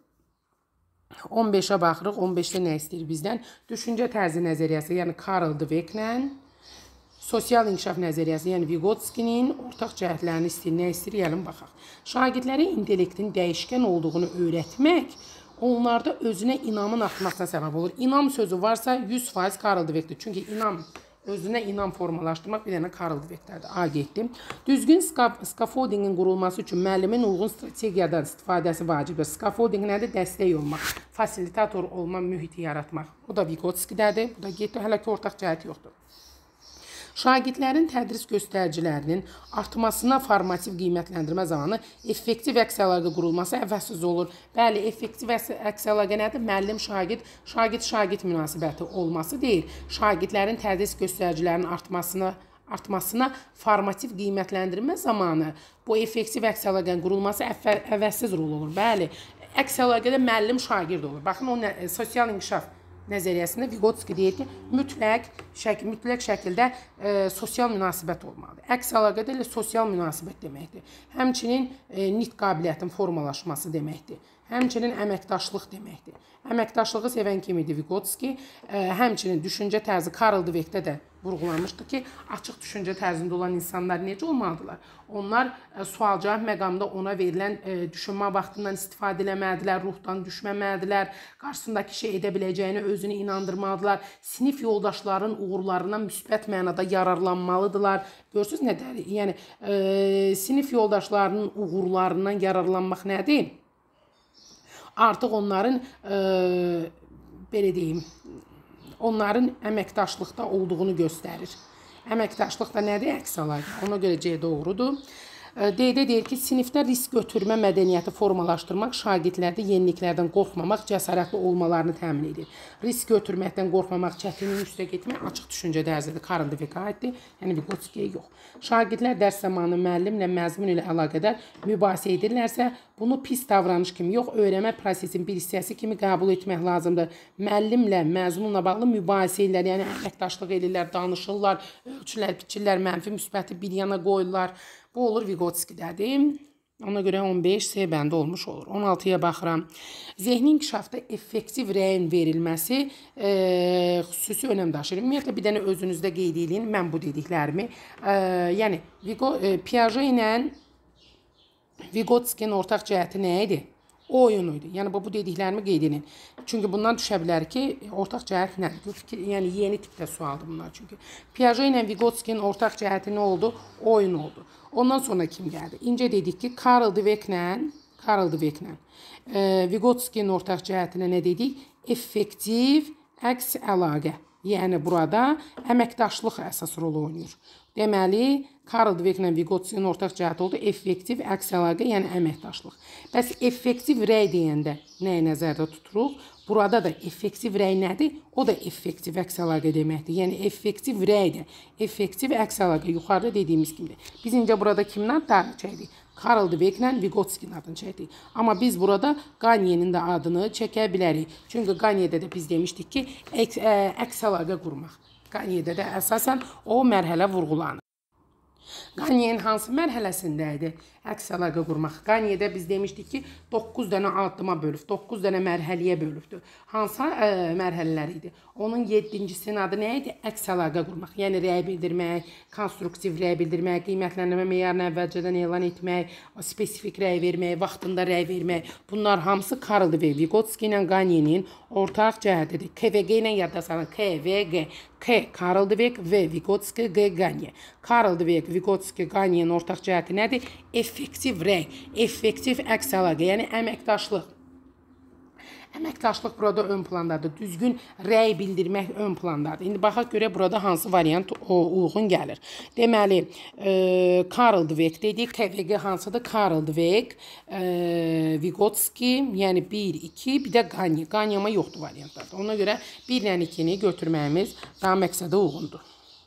on beşə baxırıq. on beşdə nə istəyir bizdən? Düşüncə tərzi nəzəriyyəsi, yəni Karl Dweck'lə, sosial inkişaf nəzəriyyəsi, yəni Vygotskyinin ortaq cəhətlərini istəyir. Nə istəyir? Gəlin baxaq. Şagirdlərə intellektin dəyişkən olduğunu öyrətmək onlarda özünə inamın artmasına səbəb olur. İnam sözü varsa yüz faiz Karl Dweck'dir. Çünki inam, özünə inam formalaşdırmaq bir dənə Karl Dweck'dədir. A getdim. Düzgün skafoldingin qurulması üçün müəllimin uyğun strategiyadan istifadəsi vacibdir. Skafolding nədir? Dəstək olmaq, fasilitator olma, mühiti yaratmaq. Bu da Vygotsky'dədir. Bu da getdi. Hələ ki, ortaq cəhət yoxdur. Şagirdlərin tədris göstəricilərinin artmasına formativ qiymətləndirmə zamanı effektiv əks əlaqə qurulması əvəzsiz olur. Bəli, effektiv əks əlaqə nədir? Müəllim, şagird, şagird-şagird münasibəti olması deyil. Şagirdlərin tədris göstəricilərinin artmasına artmasına formativ qiymətləndirmə zamanı bu effektiv əks əlaqənin qurulması əvəzsiz rol olur. Bəli, əks əlaqədə müəllim, şagird olur. Baxın, o nə, sosial inkişaf nəzəriyyəsində Vygotsky deyir ki, mütləq, şək mütləq şəkildə e, sosial münasibət olmalıdır. Əks əlaqədə ilə sosial münasibət deməkdir. Həmçinin e, nitq qabiliyyətin formalaşması deməkdir. Həmçinin əməkdaşlıq deməkdir. Əməkdaşlığı sevən kimidir Vygotsky. E, həmçinin düşüncə tərzi Karl Dweck'də də vurğulanmışdı ki, açıq düşüncə tərzində olan insanlar necə olmalıdırlar? Onlar e, sual-cavab məqamında ona verilən e, düşünmə vaxtından istifadə eləməlidirlər, ruhdan düşməməlidirlər, qarşısındakı şey edə biləcəyini özünü inandırmalıdırlar, sinif yoldaşların uğurlarından müsbət mənada yararlanmalıdırlar. Görürsünüz nə dəri? Yəni, e, sinif yoldaşlarının uğurlarından yararlanmaq nədir? Artıq onların, e, belə deyim, onların əməkdaşlıqda olduğunu göstərir. Əməkdaşlıq da nədir? Əks əlaqə. Ona görə C doğrudur. D-də deyir ki, sinifdə risk götürmə mədəniyyəti formalaşdırmaq şagirdlərdə yeniliklərdən qorxmamaq, cəsarətli olmalarını təmin edir. Risk götürməkdən qorxmamaq, çətinliyin üstə getmək açıq düşüncə tərzidir. Karl Dweck'a aiddir, yəni Vygotsky'yə yox. Şagirdlər dərs zamanı müəllimlə məzmun ilə əlaqədar mübahisə edirlərsə, bunu pis davranış kimi yox, öyrənmə prosesinin bir hissəsi kimi qəbul etmək lazımdır. Müəllimlə, məzmunla bağlı mübahisə edirlər, yəni əməkdaşlıq edirlər, danışırlar, ölçülər, biçirlər, mənfi, müsbəti bir yana qoyurlar. Bu olur Vygotsky'dədir. Ona görə on beş C bəndə olmuş olur. on altıya baxıram. Zehni inkişafda effektiv rəyin verilməsi e, xüsusi önəm daşıyır. Ümumiyyətlə, bir dənə özünüzdə qeyd edin, mən bu dediklərimi. E, yəni, Vigo, e, Piaget ilə Vygotsky'nin ortaq cəhəti nə idi? Oyunuydu. Yəni, bu, bu dediklərimi qeyd edin. Çünki bundan düşə bilər ki, ortaq cəhət nədir? Yəni, yeni tipdə sualdır bunlar çünki. Piaget ilə Vygotsky'nin ortaq cəhəti nə oldu? Oyun oldu. Ondan sonra kim gəldi? İncə dedik ki, Karl Dweck'lə Karl Dweck'lə e, Vygotsky'nin ortaq cəhətinə nə dedik? Effektiv əks əlaqə. Yəni burada əməkdaşlıq əsas rol oynayır. Deməli, Karl Dweck ilə Vygotskinin ortaq cəhəti oldu. Effektiv əks əlaqə, yəni əməkdaşlıq. Bəs effektiv rəy deyəndə nəyi nəzərdə tuturuq? Burada da effektiv rəy nədir? O da effektiv əks əlaqə deməkdir. Yəni effektiv rəy də, effektiv əks əlaqə yuxarıda dediyimiz kimidir. Biz incə burada kimin adını çəkdik? Karl Dweck ilə Vygotskinin adını çəkdik. Amma biz burada Garnier'in də adını çəkə bilərik. Çünki Garnier'də də biz demişdik ki, əks əlaqə qurmaq. Garnier'də də əsasən o mərhələ vurğulanır. Garnier'in hansı mərhələsində idi əks əlaqə qurmaq? Garnier'də biz demişdik ki, doqquz dənə addıma bölüb, doqquz dənə mərhələyə bölübdür. Hansı ə, mərhələlər idi? Onun yedincisinin adı nə idi? Əks əlaqə qurmaq. Yəni rəy bildirmək, konstruktiv rəy bildirmək, qiymətləndirmə meyarını əvvəlcədən elan etmək, spesifik rəy vermək, vaxtında rəy vermək. Bunlar hamısı Karl Dweck, Vygotsky ilə Garnier'in ortaq cəhətidir. K V G ilə yadda salın. K V G. K. Karl Dweck və Vygotsky, G. Garnier. Karl Dweck, Vygotsky, Garnier'in ortaq cəhəti nədir? Effektiv rəy, effektiv əks əlaqə, yəni əməkdaşlıq. Əməkdaşlıq burada ön plandadır. Düzgün rəy bildirmək ön plandadır. İndi baxaq görə burada hansı variant uyğun gəlir. Deməli, e, Karl Dweck dedik. K V G hansıdır? Karl Dweck, e, Vygotsky, yəni bir, iki, bir də Garnier. Garnier amma yoxdur variantlarda. Ona görə bir ilə ikini götürməyimiz daha məqsədə uyğundur.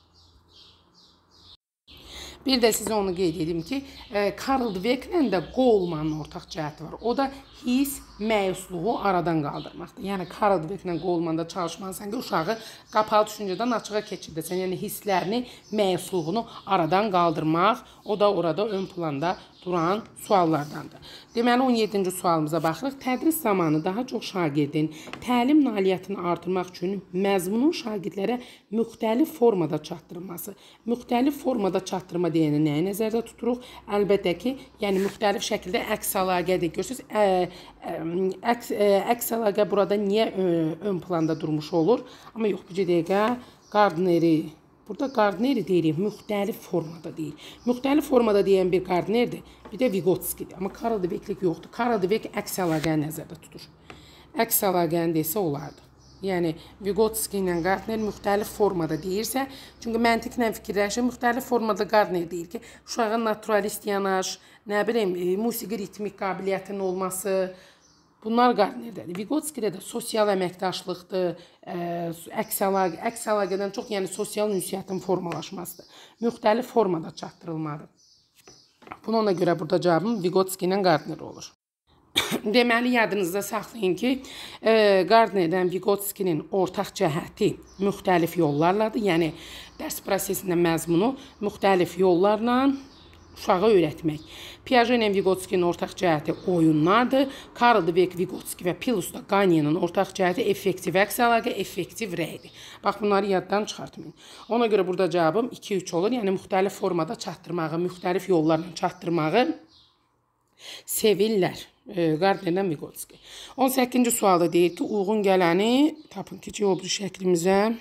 Bir də sizə onu qeyd edim ki, Karl Dweck ilə də Golemanın ortaq cəhəti var. O da his, məyusluğu aradan qaldırmaqdır. Yəni, Karl Dweck ilə Golemanda çalışmalısan ki, uşağı qapalı düşüncədən açığa keçirdəsən. Yəni, hisslərini, məyusluğunu aradan qaldırmaq, o da orada ön planda duran suallardandır. Deməli, on yeddinci sualımıza baxırıq. Tədris zamanı daha çox şagirdin təlim nailiyyətini artırmaq üçün məzmunun şagirdlərə müxtəlif formada çatdırılması. Müxtəlif formada çatdırma deyəni nəyə nəzərdə tuturuq? Əlbəttə ki, yəni müxtəlif şəkildə əks əlaqədir. Görürsünüz, əks, əks əlaqə burada niyə ön planda durmuş olur? Amma yox, bir dəqiqə, Gardneri... Burada Gardneri deyirik, müxtəlif formada deyil. Müxtəlif formada deyən bir Gardnerdir, bir də Vygotsky'dir. Amma Karl Dweck'lik yoxdur. Karl Dweck əks əlaqəni nəzərdə tutur. Əks əlaqəni desə olardı. Yəni, Vygotsky ilə Gardner müxtəlif formada deyirsə, çünki məntiqlə fikirləşir, müxtəlif formada Gardner deyir ki, uşağın naturalist yanaş, nə bileyim, musiqi ritmik qabiliyyətinin olması, bunlar Gardnerdədir. Vygotsky'də də sosial əməkdaşlıqdır, əks əlaqə, əks əlaqədən çox, yəni sosial ünsiyyətin formalaşmasıdır. Müxtəlif formada çatdırılmalıdır. Buna ona görə burada cavabım Vygotsky ilə Gardner olur. Deməli, yadınızda saxlayın ki, Gardnerdən Vygotsky'nin ortaq cəhəti müxtəlif yollarladır. Yəni, dərs prosesində məzmunu müxtəlif yollarla uşağa öyrətmək. Piaget ilə Vygotsky'nin ortaq cəhəti oyunlardır. Karl Dweck, Vygotsky və Pilusda Garnier'in ortaq cəhəti effektiv əks əlaqə, effektiv rəydir. Bax, bunları yaddan çıxartmayın. Ona görə burada cavabım iki üç olur. Yəni, müxtəlif formada çatdırmağı, müxtəlif yollarla çatdırmağı sevirlər. Gardner'dən Vygotsky. on səkkizinci sualda deyir ki, uyğun gələni tapın ki, cavablı şəklimizə.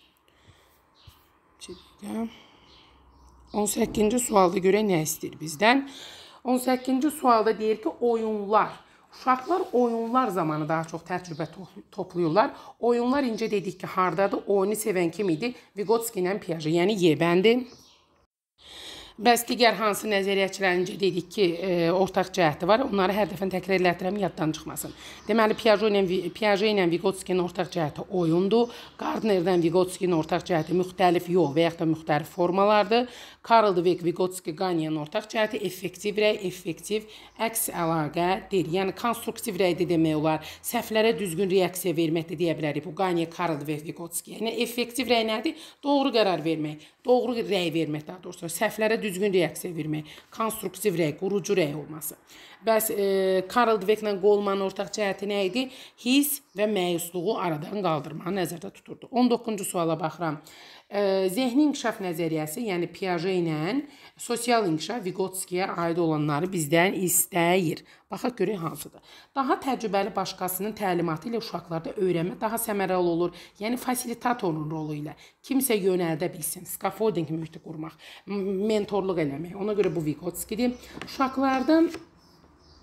on səkkizinci sualda görə nə istəyir bizdən? on səkkizinci sualda deyir ki, oyunlar. Uşaqlar oyunlar zamanı daha çox təcrübə toplayırlar. Oyunlar incə dedik ki, hardadır? Oyunu sevən kim idi? Vygotsky ilə Piaget, yəni Y bəndi. Bəs digər hansı nəzəriyyəçilərincə dedik ki, e, ortaq cəhəti var. Onları hər dəfə təkrar elətdirəm, yaddan çıxmasın. Deməli, Piaget ilə Vygotsky'nin ortaq cəhəti oyundur. Gardner'dən Vygotsky'nin ortaq cəhəti müxtəlif yol və yaxud da müxtəlif formalardır. Karl Dweck, Vygotsky, Garnier'in ortaq cəhəti effektiv rəy, effektiv əks əlaqədir. Yəni, konstruktiv rəy də demək olar. Səhvlərə düzgün reaksiya vermək də deyə bilərik. Bu, Garnier, Karl Dweck, Vygotsky. Yəni, effektiv rəy nədir? Doğru qərar vermək, doğru rəy vermək daha doğrusu. Səhvlərə düzgün reaksiya vermək, konstruktiv rəy, qurucu rəy olması. Bəs e, Karl Dweck ilə Golemanın ortaq cəhəti nə idi? His və məyusluğu aradan qaldırmağı nəzərdə tuturdu. on doqquncu suala baxıram. E, zehni inkişaf nəzəriyyəsi, yəni Piaget ilə sosial inkişaf Vygotsky'yə aid olanları bizdən istəyir. Baxaq görək hansıdır. Daha təcrübəli başqasının təlimatı ilə uşaqlarda öyrənmə daha səmərəli olur. Yəni, fasilitatorun rolu ilə kimsə yönəldə bilsin, scaffolding mühiti qurmaq, mentorluq eləmək. Ona görə bu Vygotsky'dir. Uşaqlardan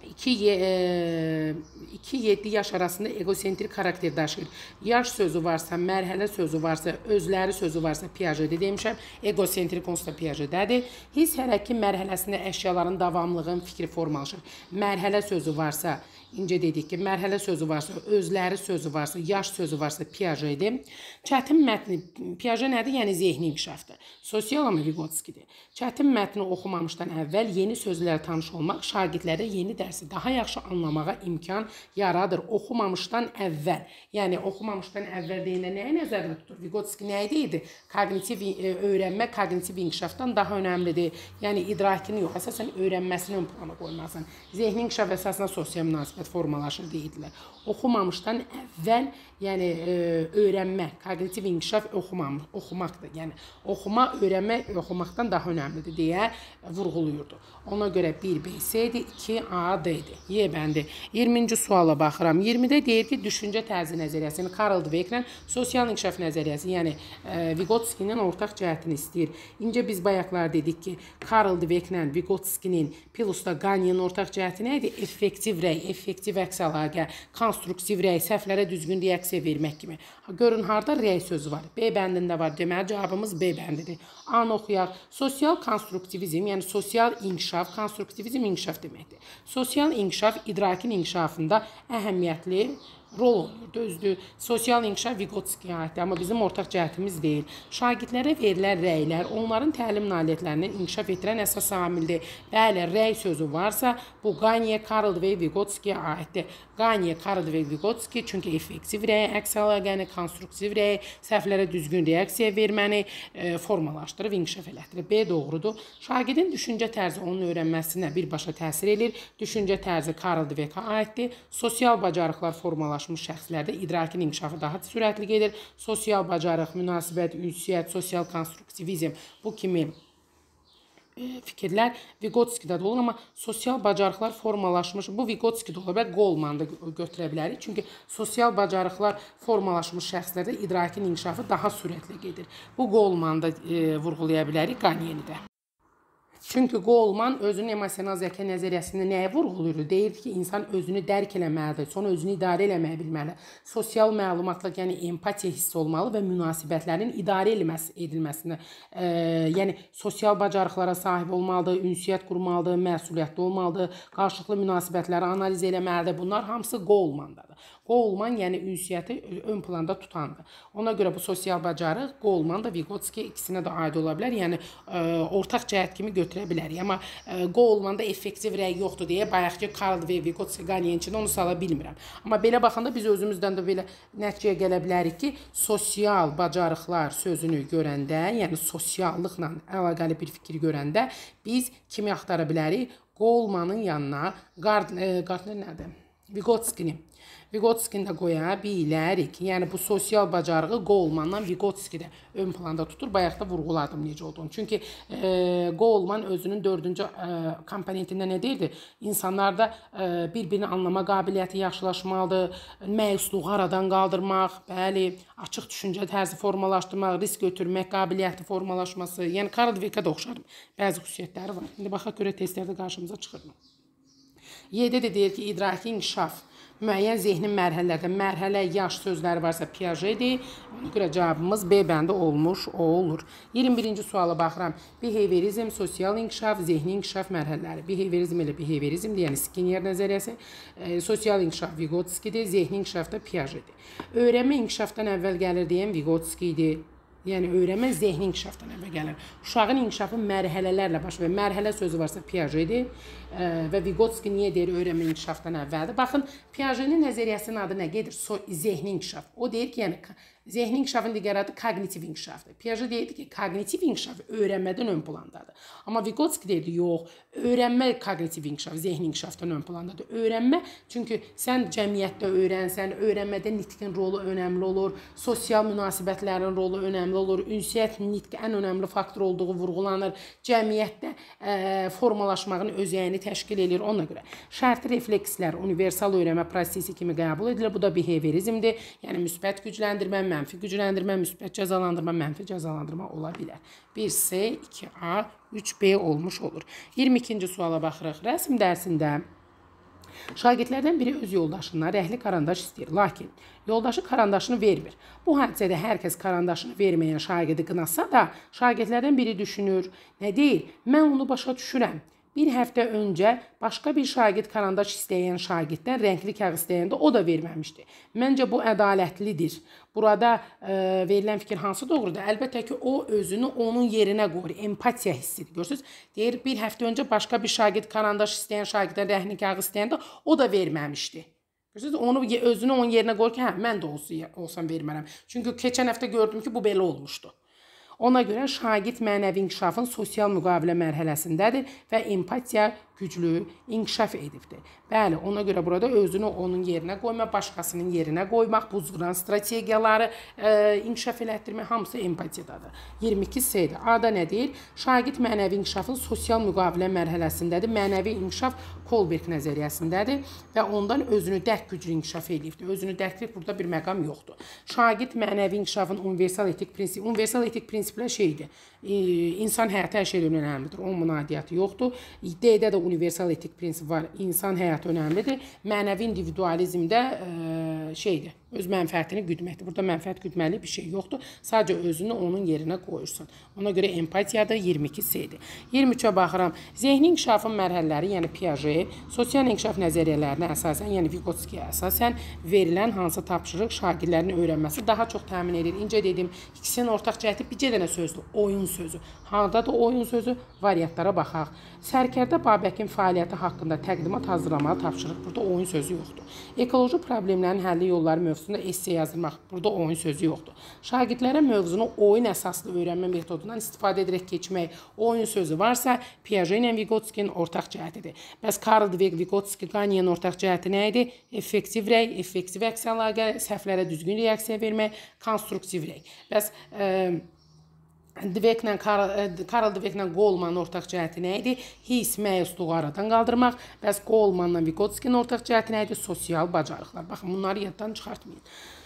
iki yeddi yaş arasında egosentrik xarakter daşıyır. Yaş sözü varsa, mərhələ sözü varsa, özləri sözü varsa Piagetdə demişəm. Egosentrik onsuz da Piagetdədir. Hiss hərəkət mərhələsində əşyaların davamlılığın fikri formalaşır. Mərhələ sözü varsa, incə dedik ki, mərhələ sözü varsa, özləri sözü varsa, yaş sözü varsa Piagetdir. Çətin mətni, Piaget nədir? Yəni zehni inkişafdır. Sosial amma Vygotskydir. Çətin mətni oxumamışdan əvvəl yeni sözlərlə tanış olmaq şagirdlərə yeni dərsi daha yaxşı anlamağa imkan yaradır. Oxumamışdan əvvəl. Yəni oxumamışdan əvvəl deyəndə nəyə nəzərdə tutur? Vygotsky nə idi? Kognitiv öyrənmə kognitiv inkişafdan daha önəmlidir. Yəni idrakini yox, əsasən öyrənməsini ön plana qoymalısan. Zehni inkişaf əsasında sosial münasibət formalaşır deyirlər. Oxumamışdan əvvəl, yəni e, öyrənmə, kognitiv inkişaf oxumam, oxumaqdır. Yəni oxuma, öyrənmə oxumaqdan daha önəmlidir deyə vurğuluyurdu. Ona görə bir B C idi, iki A D idi. Y bəndi. iyirminci suala baxıram. iyirmidə deyir ki, düşüncə tərzi nəzəriyyəsi, yəni Karl Dwecklə sosial inkişaf nəzəriyyəsi, yəni e, Vygotskyinin ortaq cəhətini istəyir. İncə biz bayaqlar dedik ki, Karl Dwecklə Vygotskyinin Pilusda Ganyenin ortaq cəhəti nə idi? Effektiv rəy, effektiv əks əlaqə, konstruktiv rəy, səhvlərə düzgün reaksiya vermək kimi. Görün, harda rəy sözü var? B bəndində var. Deməli, cavabımız B bəndidir. A-nı oxuyaq. Sosial konstruktivizm, yəni sosial inkişaf, konstruktivizm inkişaf deməkdir. Sosial inkişaf idrakin inkişafında əhəmiyyətli rol oynayır, düzdür. Sosial inkişaf Vygotsky'yə aiddir, amma bizim ortaq cəhətimiz deyil. Şagirdlərə verilən rəylər onların təlim nailiyyətlərini inkişaf etdirən əsas amildir. Bəli, rəy sözü varsa, bu Ganye, Karl və Vygotsky'yə aiddir. Ganye, Karl və Vygotsky çünki effektiv rəy, əks əlaqəni, konstruktiv rəy, səhvlərə düzgün reaksiya verməni e, formalaşdırıb, inkişaf elətdirir. B doğrudur. Şagirdin düşüncə tərzi onun öyrənməsinə birbaşa təsir edir. Düşüncə tərzi Karl Dweckə aiddir. Sosial bacarıqlar formalaşmış şəxslərdə idrakin inkişafı daha sürətli gedir. Sosial bacarıq, münasibət, ünsiyyət, sosial konstruktivizm bu kimi fikirlər Vygotsky'də də olur, amma sosial bacarıqlar formalaşmış, bu Vygotsky'də ola bilər, Goleman'da götürə bilərik. Çünki sosial bacarıqlar formalaşmış şəxslərdə idrakin inkişafı daha sürətli gedir. Bu Goleman'da e, vurğulaya bilərik, Ganye'ni də. Çünki Goleman özünün emosional zəka nəzəriyyəsində nəyə vurğuluyur? Deyir ki, insan özünü dərk eləməlidir, sonra özünü idarə eləməyə bilməli. Sosial məlumatlıq, yəni empatiya hissi olmalı və münasibətlərin idarə edilməsinə, e, yəni sosial bacarıqlara sahib olmalıdır, ünsiyyət qurmalıdır, məsuliyyətli olmalıdır, qarşılıqlı münasibətləri analiz eləməlidir. Bunlar hamısı Goleman'dadır. Goleman, yəni ünsiyyəti ön planda tutandır. Ona görə bu sosial bacarıq Goleman da Vygotsky ikisinə də aid ola bilər. Yəni e, ortaq cəhət kimi götürə bilərik. Amma e, Goleman'da effektiv rəy yoxdur deyə bayaqki Karl və Vygotsky Ganye'nin içində onu sala bilmirəm. Amma belə baxanda biz özümüzdən də belə nəticəyə gələ bilərik ki, sosial bacarıqlar sözünü görəndə, yəni sosiallıqla əlaqəli bir fikir görəndə biz kimi axtara bilərik? Goleman'ın yanına Gardner nədir? Vygotsky'ni. Vygotsky'ni də qoya bilərik. Yəni bu sosial bacarığı Goleman'dan Vygotsky'də ön planda tutur. Bayaq da vurğuladım necə olduğunu. Çünki e, Goleman özünün dördüncü e, komponentində nə deyirdi? İnsanlarda e, bir-birini anlama qabiliyyəti yaxşılaşmalıdır, məyusluğu aradan qaldırmaq, bəli, açıq düşüncə tərzi formalaşdırmaq, risk götürmək qabiliyyəti formalaşması. Yəni Karl Dweckə də oxşarım. Bəzi xüsusiyyətləri var. İndi baxaq görə testlərdə qarşımıza çıxır mı? Y-də də deyir ki, idraki inkişaf müəyyən zehnin mərhələlərdə mərhələ, yaş sözləri varsa Piagetdir. Ona görə cavabımız B bəndi olmuş, o olur. iyirmi birinci suala baxıram. Behaviorizm, sosial inkişaf, zehni inkişaf mərhələləri. Behaviorizm ilə behaviorizmdir, yəni Skinner nəzəriyyəsi. E, sosial inkişaf Vygotsky'dir, zehni inkişaf da Piagetdir. Öyrənmə inkişafdan əvvəl gəlir deyən Vygotsky'dir. Yəni öyrənmə zehni inkişafdan əvvəl gəlir. Uşağın inkişafı mərhələlərlə baş verir. Mərhələ sözü varsa Piagetdir e, və Vygotsky niyə deyir öyrənmə inkişafdan əvvəldir? Baxın, Piaget'in nəzəriyyəsinin adı nə gedir? So, zehni inkişaf. O deyir ki, yəni zehni inkişafın digər adı kognitiv inkişafdır. Piaget deyirdi ki, kognitiv inkişaf öyrənmədən ön plandadır. Amma Vygotsky deyirdi, yox, öyrənmə kognitiv inkişaf, zehni inkişafdan ön plandadır. Öyrənmə, çünki sən cəmiyyətdə öyrənsən, öyrənmədə nitqin rolu önəmli olur, sosial münasibətlərin rolu önəmli olur, ünsiyyət nitq ən önəmli faktor olduğu vurğulanır, cəmiyyətdə ə, formalaşmağın özəyini təşkil edir ona görə. Şərti reflekslər universal öyrənmə prosesi kimi qəbul edilir. Bu da behaviorizmdir, yəni müsbət gücləndirmə, mənfi gücləndirmə, müsbət cəzalandırma, mənfi cəzalandırma ola bilər. bir C, iki A, üç B olmuş olur. iyirmi ikinci suala baxırıq. Rəsm dərsində Şagirdlərdən biri öz yoldaşına rəhli karandaş istəyir, lakin yoldaşı karandaşını vermir. Bu hadisədə hər kəs karandaşını verməyən şagirdi qınasa da, şagirdlərdən biri düşünür, nə deyil, mən onu başa düşürəm. Bir həftə öncə başqa bir şagird karandaş istəyən şagirddən rəngli kağız istəyəndə o da verməmişdi. Məncə bu ədalətlidir. Burada e, verilən fikir hansı doğrudur? Əlbəttə ki, o özünü onun yerinə qoyur, empatiya hissidir. Görürsünüz? Deyir, bir həftə öncə başqa bir şagird karandaş istəyən şagirddən rəngli kağız istəyəndə o da verməmişdi. Görürsünüz? Onu özünü onun yerinə qoyur ki, hə, mən də olsam vermərəm. Çünki keçən həftə gördüm ki, bu belə olmuşdu. Ona görə şagird mənəvi inkişafın sosial müqavilə mərhələsindədir və empatiya güclü inkişaf edibdir. Bəli, ona görə burada özünü onun yerinə qoymaq, başqasının yerinə qoymaq, buzquran strategiyaları e, inkişaf elətdirmək hamısı empatiyadadır. iyirmi iki C-dir. A-da nə deyir? Şagird mənəvi inkişafın sosial müqavilə mərhələsindədir. Mənəvi inkişaf Kolberg nəzəriyyəsindədir və ondan özünü dərk güclü inkişaf edibdir. Özünü dərklik burada bir məqam yoxdur. Şagird mənəvi inkişafın universal etik prinsipi, universal etik prinsiplər şeydir. E, insan həyatı hər şeydən önəmlidir. Onun münadiyyatı yoxdur. D-də də universal etik prinsip var. İnsan həyatı önəmlidir. Mənəvi individualizmdə e, şeydir. Öz mənfəətini güdməkdir. Burada mənfəət güdməli bir şey yoxdur. Sadəcə özünü onun yerinə qoyursun. Ona görə empatiyada iyirmi iki C-dir. iyirmi üçə baxıram. Zehni inkişafın mərhələləri, yəni Piaget, sosial inkişaf nəzəriyyələrinə əsasən, yəni Vygotskiyə əsasən verilən hansı tapşırıq şagirdlərin öyrənməsi daha çox təmin edir. İncə dedim, ikisinin ortaq cəhəti bircə dənə sözdür. Oyun sözü. Hardadır oyun sözü? Variantlara baxaq. Sərkərdə Babəkin fəaliyyəti haqqında təqdimat hazırlamalı tapşırıq. Burada oyun sözü yoxdur. Ekoloji problemlərin həlli yolları mövzusunda esse yazılmaq. Burada oyun sözü yoxdur. Şagirdlərə mövzunu oyun əsaslı öyrənmə metodundan istifadə edərək keçmək oyun sözü varsa, Piaget ilə Vygotskinin ortaq cəhətidir. Bəs Karl Dweck, Vygotsky, Gagne'nin ortaq cəhəti nə idi? Effektiv rəy, effektiv əks əlaqə, səhvlərə düzgün reaksiya vermək, konstruktiv rəy. Bəs e, Dwecklə, Karl Dwecklə Golemanın ortaq cəhəti nə idi? Hiss, məyusluğu aradan qaldırmaq. Bəs Golemanla Vygotskinin ortaq cəhəti nə idi? Sosial bacarıqlar. Baxın, bunları yaddan çıxartmayın.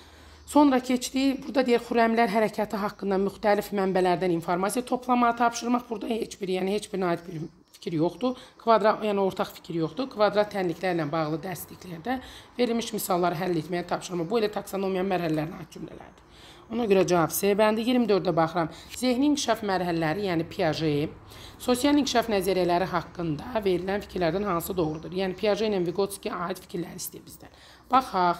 Sonra keçdik, burada deyir, xürrəmlər hərəkatı haqqında müxtəlif mənbələrdən informasiya toplamağı tapşırmaq. Burada heç bir, yəni heç bir aid bir fikir yoxdur. Kvadrat, yəni ortaq fikir yoxdur. Kvadrat tənliklərlə bağlı dərsliklərdə verilmiş misalları həll etməyə tapşırmaq. Bu elə taksonomiyanın mərhələlərinə aid cümlələrdir. Ona görə cavab C bəndi. iyirmi dördə baxıram. Zehni inkişaf mərhələləri, yəni Piaget, sosial inkişaf nəzəriyyələri haqqında verilən fikirlərdən hansı doğrudur? Yəni Piaget ilə Vygotsky aid fikirləri istəyir bizdən. Baxaq.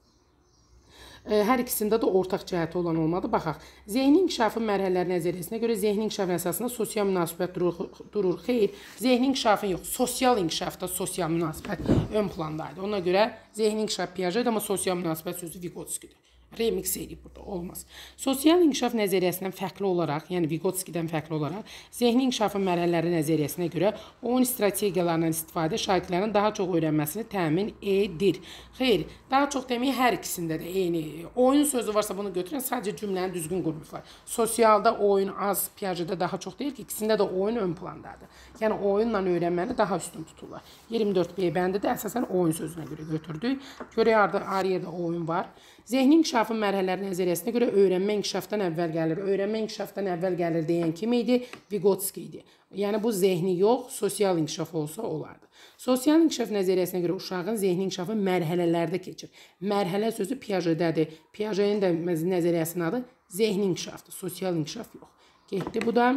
Hər ikisində də ortaq cəhəti olan olmadı. Baxaq. Zehni inkişafın mərhələləri nəzəriyyəsinə görə zehni inkişaf əsasında sosial münasibət durur, durur. Xeyr, zehni inkişafın yox, sosial inkişafda sosial münasibət ön plandaydı. Ona görə zehni inkişaf Piaget, amma sosial münasibət sözü Vygotsky'dir. Remix edib burada, olmaz. Sosial inkişaf nəzəriyyəsindən fərqli olaraq, yəni Vygotsky'dən fərqli olaraq, zehni inkişafın mərhələləri nəzəriyyəsinə görə oyun strategiyalarından istifadə şagirdlərin daha çox öyrənməsini təmin edir. Xeyr, daha çox demək hər ikisində də eyni. Oyun sözü varsa bunu götürən sadəcə cümləni düzgün qurmuşlar. Sosialda oyun az, Piaget'də daha çox deyil ki, ikisində də oyun ön plandadır. Yəni oyunla öyrənməni daha üstün tuturlar. iyirmi dörd B bəndi də əsasən oyun sözünə görə götürdük. Görək ayrı yerdə oyun var. Zehni inkişafın mərhələləri nəzəriyyəsinə görə öyrənmə inkişafdan əvvəl gəlir. Öyrənmə inkişafdan əvvəl gəlir deyən kim idi? Vygotsky idi. Yəni bu zehni yox, sosial inkişaf olsa olardı. Sosial inkişaf nəzəriyyəsinə görə uşağın zehni inkişafı mərhələlərdə keçir. Mərhələ sözü Piaget'dədir. Piaget'in də nəzəriyyəsinin adı zehni inkişafdır, sosial inkişaf yox. Getdi bu da.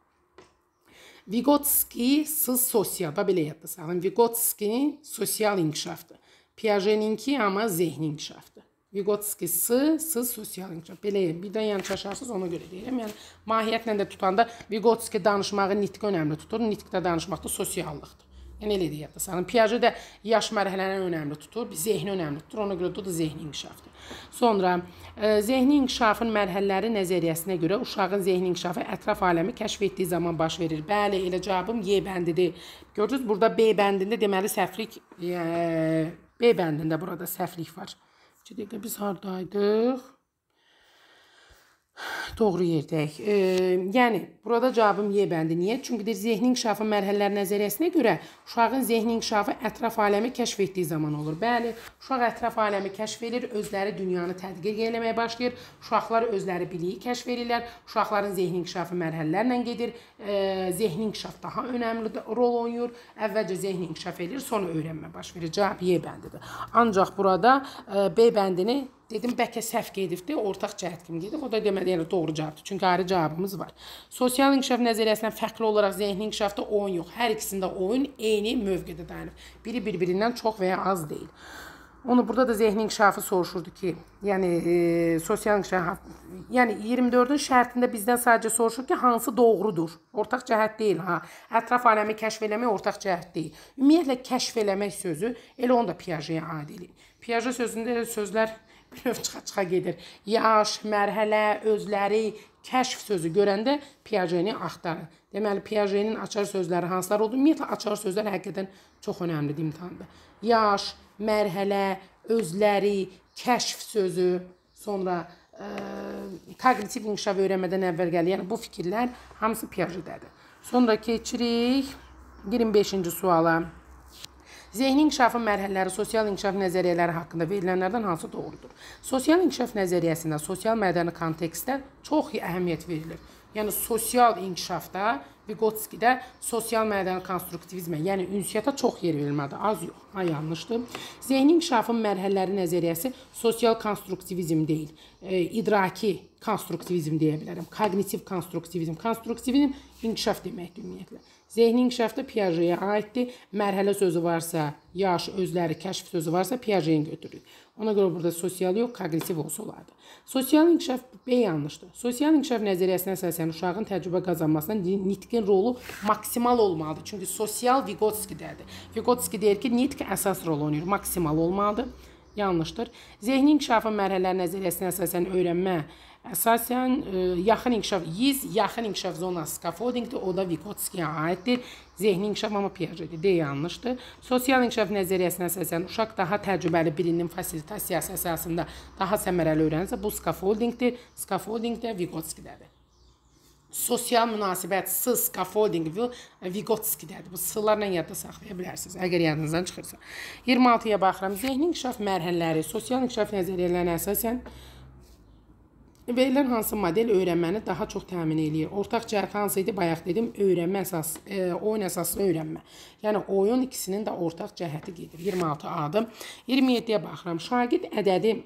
Vygotsky-sız sosial, belə yadda salın. Vygotsky sosial inkişafdır. Piaget'ninki amma zehni inkişafdır. Vygotsky-sız sosial inkişaf. Belə bir də yəni çaşarsız ona görə deyirəm. Yəni mahiyyətlə də tutanda Vygotsky danışmağı nitq önəmli tutur, nitqdə danışmaqda sosiallıqdır. Yəni elə deyək də sanırım. Piaget də yaş mərhələlərini önəmli tutur, zehni önəmli tutur. Ona görə də zehni inkişafdır. Sonra e, zehni inkişafın mərhələləri nəzəriyyəsinə görə uşağın zehni inkişafı ətraf aləmi kəşf etdiyi zaman baş verir. Bəli, elə cavabım Y bəndidir. Gördünüz, burada B bəndində deməli səhvlik, e, B bəndində burada səhvlik var. İki dəqiqə biz hardaydıq? Doğru yerdəyik. E, yəni, burada cavabım Y bəndi. Niyə? Çünki deyir, zehni inkişafı mərhələlər nəzəriyyəsinə görə uşağın zehni inkişafı ətraf aləmi kəşf etdiyi zaman olur. Bəli, uşaq ətraf aləmi kəşf edir, özləri dünyanı tədqiq eləməyə başlayır, uşaqlar özləri biliyi kəşf edirlər, uşaqların zehni inkişafı mərhələlərlə gedir, e, zehni inkişaf daha önəmli rol oynayır, əvvəlcə zehni inkişaf edir, sonra öyrənmə baş verir. Cavab Y bəndidir. Ancaq burada e, B bəndini dedim, bəlkə səhv qeydibdir, ortaq cəhət kimi qeydib. O da deməli, yəni doğru cavabdır. Çünki ayrı cavabımız var. Sosial inkişaf nəzəriyyəsindən fərqli olaraq zehni inkişafda oyun yox. Hər ikisində oyun eyni mövqedə dayanır. Biri bir-birindən çox və ya az deyil. Onu burada da zehni inkişafı soruşurdu ki, yəni e, sosial inkişaf, yəni iyirmi dördün şərtində bizdən sadəcə soruşur ki, hansı doğrudur? Ortaq cəhət deyil, ha. Ətraf aləmi kəşf eləmək ortaq cəhət deyil. Ümumiyyətlə kəşf eləmək sözü elə onu da Piagetə aid eləyir. Piaget sözündə sözlər bir növ çıxa-çıxa gedir. Yaş, mərhələ, özləri, kəşf sözü görəndə Piagetini axtarın. Deməli, Piagetinin açar sözləri hansılar oldu? Ümumiyyətlə, açar sözlər həqiqətən çox önəmlidir imtihanda. Yaş, mərhələ, özləri, kəşf sözü, sonra ə, kognitiv inkişaf öyrənmədən əvvəl gəlir. Yəni, bu fikirlər hamısı Piagetdədir. Sonra keçirik iyirmi beşinci suala. Zehni inkişafın mərhələləri sosial inkişaf nəzəriyyələri haqqında verilənlərdən hansı doğrudur? Sosial inkişaf nəzəriyyəsində, sosial mədəni kontekstdə çox əhəmiyyət verilir. Yəni, sosial inkişafda, Vygotsky'də sosial mədəni konstruktivizmə, yəni ünsiyyətə çox yer verilməlidir. Az yox, ha, yanlışdır. Zehni inkişafın mərhələləri nəzəriyyəsi sosial konstruktivizm deyil, e, idraki konstruktivizm deyə bilərəm. Kognitiv konstruktivizm. Konstruktivizm inkişaf deməkdir ümumiyyətlə. Zehni inkişafda Piagetə aiddir. Mərhələ sözü varsa, yaş, özləri, kəşf sözü varsa Piagetini götürürük. Ona görə burada sosial yox, kognitiv olsa olardı. Sosial inkişaf B yanlışdır. Sosial inkişaf nəzəriyyəsinə əsasən uşağın təcrübə qazanmasında nitqin rolu maksimal olmalıdır. Çünki sosial Vygotsky'dədir. Vygotsky deyir ki, nitq əsas rol oynayır, maksimal olmalıdır. Yanlışdır. Zehni inkişafın mərhələləri nəzəriyyəsinə əsasən öyrənmə əsasən e, yaxın inkişaf, yiz yaxın inkişaf zonası scaffoldingdir, o da Vygotsky'yə aiddir. Zehni inkişaf amma Piagetdir, D yanlışdır. Sosial inkişaf nəzəriyyəsinə əsasən uşaq daha təcrübəli birinin fasilitasiyası əsasında daha səmərəli öyrənirsə, bu scaffoldingdir. Scaffolding də Vygotsky'dədir. Sosial münasibətsiz scaffolding Vygotsky'dədir. Bu sıllarla yadda saxlaya bilərsiniz, əgər yadınızdan çıxırsa. iyirmi altıya baxıram. Zehni inkişaf mərhələləri sosial inkişaf nəzəriyyələrinə əsasən verilən hansı model öyrənməni daha çox təmin eləyir? Ortaq cəhət hansı idi? Bayaq dedim, öyrənmə əsas, e, oyun əsaslı öyrənmə. Yəni, oyun ikisinin də ortaq cəhəti gedir. iyirmi altı A-dır. iyirmi yeddiyə baxıram. Şagird ədədi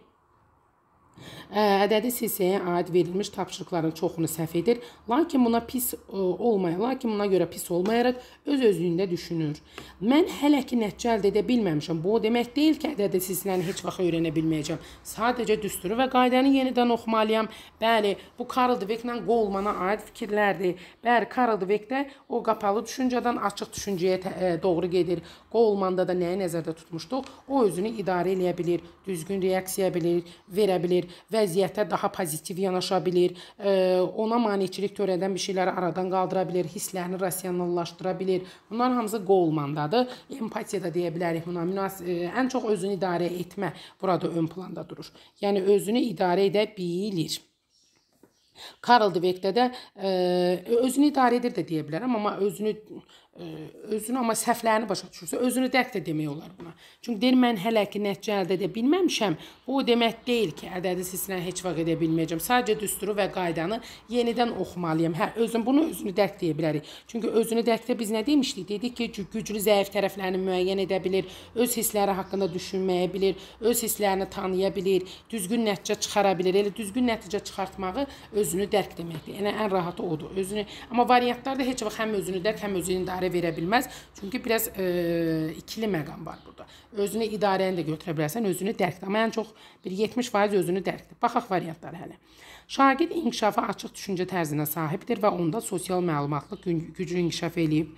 ədədi silsiləyə aid verilmiş tapşırıqların çoxunu səhv edir. Lakin buna pis olmayaraq, lakin buna görə pis olmayaraq öz özlüyündə düşünür. Mən hələ ki nəticə əldə edə bilməmişəm. Bu o demək deyil ki, ədədi silsiləni heç vaxt öyrənə bilməyəcəm. Sadəcə düsturu və qaydanı yenidən oxumalıyam. Bəli, bu Karl Dwecklə Goldmana aid fikirlərdir. Bəli, Karl Dweckdə o qapalı düşüncədən açıq düşüncəyə doğru gedir. Goldmanda da nəyi nəzərdə tutmuşduq? O özünü idarə eləyə bilir, düzgün reaksiya bilir, verə bilir, vəziyyətə daha pozitiv yanaşa bilir, ona maneçilik törədən bir şeyləri aradan qaldıra bilir, hisslərini rasionallaşdıra bilir. Bunların hamısı Goldmandadır. Empatiya da deyə bilərik buna. Ən çox özünü idarə etmə burada ön planda durur. Yəni, özünü idarə edə bilir. Karl Dweckdə də özünü idarə edir də deyə bilərəm, amma özünü özünü amma səhvlərini başa düşürsə, özünü dərk də demək olar buna. Çünki deyir, mən hələ ki nəticə əldə edə bilməmişəm. Bu o demək deyil ki, ədədi silsiləni heç vaxt edə bilməyəcəm. Sadəcə düsturu və qaydanı yenidən oxumalıyam. Hə, özüm bunu özünü dərk deyə bilərik. Çünki özünü dərkdə biz nə demişdik? Dedik ki, güclü zəif tərəflərini müəyyən edə bilir, öz hissləri haqqında düşünməyə bilir, öz hisslərini tanıya bilir, düzgün nəticə çıxara bilir. Elə düzgün nəticə çıxartmağı özünü dərk deməkdir. Yəni, ən rahatı odur. Özünü, amma variantlarda heç vaxt həm özünü dərk, həm özünü idarə verə bilməz. Çünki biraz e, ikili məqam var burada. Özünü idarəni də götürə bilərsən, özünü dərkdir. Amma ən çox bir yetmiş faiz özünü dərkdir. Baxaq variantları hələ. Şagird inkişafa açıq düşüncə tərzinə sahibdir və onda sosial məlumatlıq gücü inkişaf eləyib.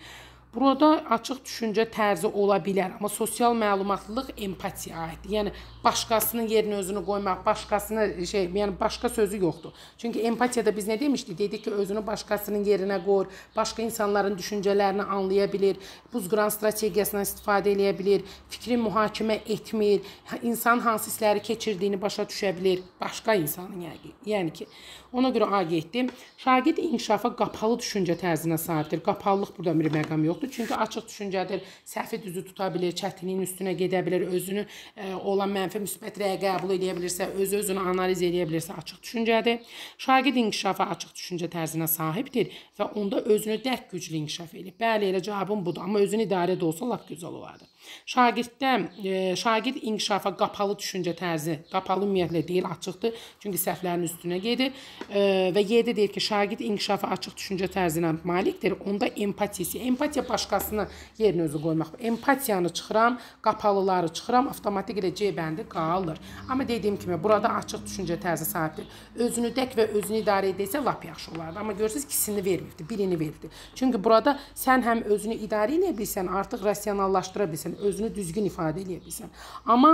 Burada açıq düşüncə tərzi ola bilər, amma sosial məlumatlılıq empatiyaya aiddir. Yəni başqasının yerinə özünü qoymaq, başqasını şey, yəni başqa sözü yoxdur. Çünki empatiyada biz nə demişdik? Dedik ki, özünü başqasının yerinə qoyur, başqa insanların düşüncələrini anlaya bilir, buzqıran strategiyasından istifadə edə bilir, fikri mühakimə etmir, insan hansı hissləri keçirdiyini başa düşə bilir, başqa insanın yəni. Yəni ki, ona görə agiddir. Şagird inkişafa qapalı düşüncə tərzinə sahibdir. Qapalılıq burada bir məqam yoxdur. Çünki açıq düşüncədir, səhvi düzü tuta bilir, çətinliyin üstünə gedə bilir, özünü e, olan mənfi müsbət rəyə qəbul edə bilirsə, öz-özünü analiz edə bilirsə açıq düşüncədir. Şagird inkişafa açıq düşüncə tərzinə sahibdir və onda özünü dərk güclü inkişaf edir. Bəli, elə cavabım budur, amma özünü idarə edə olsa lap gözəl olardı. Şagirddə, e, şagird inkişafa qapalı düşüncə tərzi, qapalı ümumiyyətlə deyil, açıqdır, çünki səhvlərin üstünə gedir e, və yedi deyir ki, şagird inkişafa açıq düşüncə tərzinə malikdir, onda empatiyası, empatiya başqasını yerinə özü qoymaq. Empatiyanı çıxıram, qapalıları çıxıram, avtomatik ilə C bəndi qalır. Amma dediyim kimi, burada açıq düşüncə tərzi sahibdir. Özünü dək və özünü idarə edəsə lap yaxşı olardı. Amma görürsünüz, ikisini verməkdir, birini verdi. Çünki burada sən həm özünü idarə edə bilsən, artıq rasionallaşdıra bilsən, özünü düzgün ifadə edə bilsən. Amma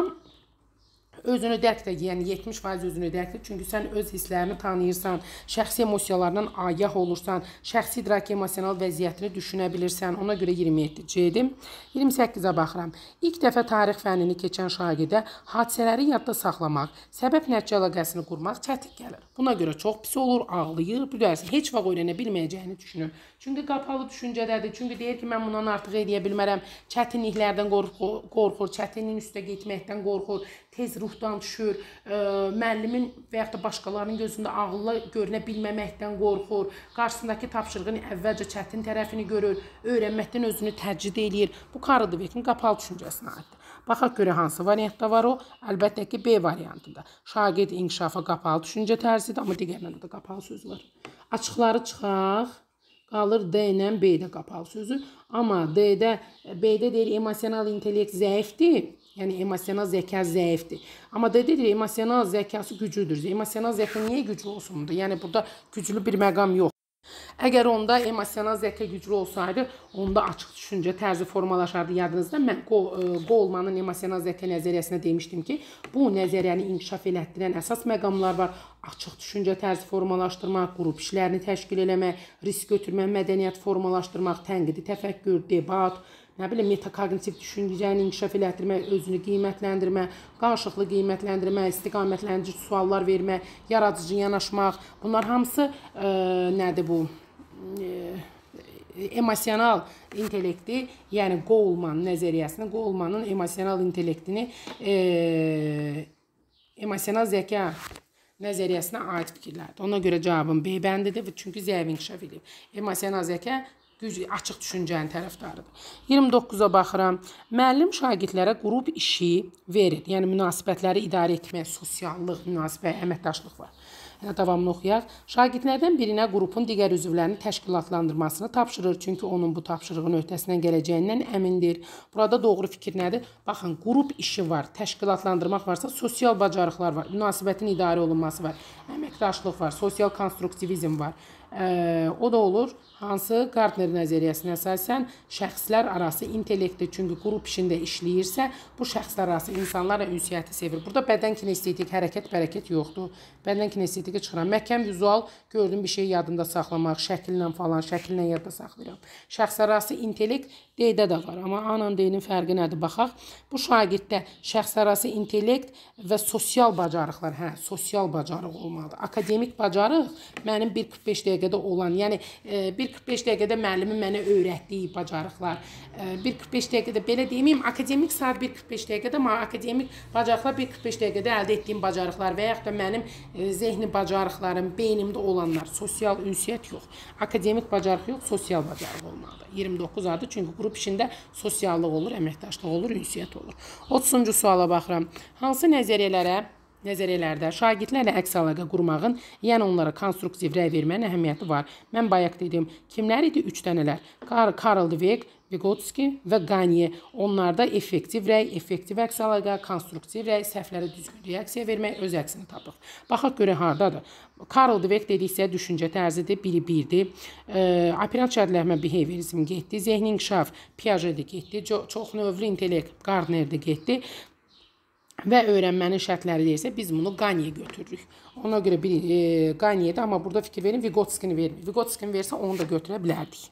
özünü dərkdə, yəni yetmiş faiz özünü dərkdir. Çünki sən öz hisslərini tanıyırsan, şəxsi emosiyalardan agah olursan, şəxsi idrak emosional vəziyyətini düşünə bilirsən. Ona görə iyirmi yeddi C-dir. iyirmi səkkizə baxıram. İlk dəfə tarix fənnini keçən şagirdə hadisələri yadda saxlamaq, səbəb-nəticə əlaqəsini qurmaq çətin gəlir. Buna görə çox pis olur, ağlayır, bu dərsi heç vaxt öyrənə bilməyəcəyini düşünür. Çünki qapalı düşüncədədir. Çünki deyir ki, mən bundan artıq edə bilmərəm. Çətinliklərdən qorxur, çətinliyin üstə getməkdən qorxur, tez ruhdan düşür, ə, müəllimin və yaxud da başqalarının gözündə ağıllı görünə bilməməkdən qorxur, qarşısındakı tapşırığın əvvəlcə çətin tərəfini görür, öyrənməkdən özünü təcrid eləyir. Bu Karl-Dweck'in qapalı düşüncəsinə aiddir. Baxaq görə hansı variantda var o? Əlbəttə ki, B variantında. Şagird inkişafa qapalı düşüncə tərzidir, amma digərlərində də qapalı söz var. Açıqları çıxaq. Qalır D ilə B-də qapalı sözü. Amma D-də, B-də deyir emosional intellekt zəifdir. Yəni emosional zəka zəifdir. Amma D-də deyir emosional zəkası güclüdür. Emosional zəka niyə güclü olsundur? Yəni burada güclü bir məqam yox. Əgər onda emosional zəka güclü olsaydı, onda açıq düşüncə tərzi formalaşardı yadınızda. Mən Golemanın emosional zəka nəzəriyyəsinə demişdim ki, bu nəzəriyyəni inkişaf elətdirən əsas məqamlar var. Açıq düşüncə tərzi formalaşdırmaq, qrup işlərini təşkil eləmək, risk götürmək, mədəniyyət formalaşdırmaq, tənqidi təfəkkür, debat, nə bilim, metakognitiv düşüncəni inkişaf elətdirmək, özünü qiymətləndirmək, qarşılıqlı qiymətləndirmək, istiqamətləndirici suallar vermək, yaradıcı yanaşmaq. Bunlar hamısı e, nədir bu? E, emosional intellekti, yəni Goleman nəzəriyyəsini, Golemanın emosional intellektini, e, emosional zəka nəzəriyyəsinə aid fikirlərdir. Ona görə cavabım B bəndidir, çünki zəif inkişaf edib. Emosional zəka açıq düşüncənin tərəfdarıdır. iyirmi doqquza baxıram. Müəllim şagirdlərə qrup işi verir. Yəni münasibətləri idarə etmək, sosiallıq, münasibət, əməkdaşlıq var. Yəni, davamını oxuyaq. Şagirdlərdən birinə qrupun digər üzvlərini təşkilatlandırmasını tapşırır. Çünki onun bu tapşırığın öhdəsindən gələcəyindən əmindir. Burada doğru fikir nədir? Baxın, qrup işi var, təşkilatlandırmaq varsa, sosial bacarıqlar var, münasibətin idarə olunması var, əməkdaşlıq var, sosial konstruktivizm var. Ee, o da olur. Hansı Gardner nəzəriyyəsinə əsasən şəxslər arası intellektdir. Çünki qrup işində işləyirsə, bu şəxslər arası insanlarla ünsiyyəti sevir. Burada bədən kinestetik, hərəkət, bərəkət yoxdur. Bədən kinestetik çıxıram. Məhkəm vizual, gördüyüm bir şeyi yadında saxlamaq, şəkillə falan, şəkillə yadda saxlayıram. Şəxslər arası intellekt D-də də var. Amma A-la D-nin fərqi nədir? Baxaq. Bu şagirddə şəxslər arası intellekt və sosial bacarıqlar, hə, sosial bacarıq olmalıdır. Akademik bacarıq mənim bir qırx beş dəqiqədə olan, yəni bir qırx beş dəqiqədə müəllimin mənə öyrətdiyi bacarıqlar, bir qırx beş dəqiqədə, belə deyim, akademik saat bir qırx beş dəqiqədə, amma akademik bacarıqlar bir qırx beş dəqiqədə əldə etdiyim bacarıqlar və yaxud da mənim zehni bacarıqlarım, beynimdə olanlar, sosial ünsiyyət yox. Akademik bacarıq yox, sosial bacarıq olmalıdır. iyirmi doqquz adı, çünki qrup işində sosiallıq olur, əməkdaşlıq olur, ünsiyyət olur. otuzuncu suala baxıram. Hansı nəzəriyyələrə Nəzəriyyələrdə şagirdlərlə əks əlaqə qurmağın, yəni onlara konstruktiv rəy vermənin əhəmiyyəti var. Mən bayaq dedim, kimlər idi? Üç dənələr. Karl Dweck, Vygotsky və Qaniye. Onlarda effektiv rəy, effektiv əks əlaqə, konstruktiv rəy, səhvlərə düzgün reaksiya vermək öz əksini tapır. Baxaq görə hardadır? Karl Dweck dediksə düşüncə tərzidir, biri birdir. E, operant şərtləmə behaviorizm getdi, zehni inkişaf Piaget-də getdi, çox növlü intellekt Gardner-də getdi. Və öyrənmənin şərtləri deyirsə, biz bunu Qaniyə götürürük. Ona görə bir e, Qaniye'də, amma burada fikir verin, Vygotsky-ni vermir. Vygotsky-ni versə onu da götürə bilərdik.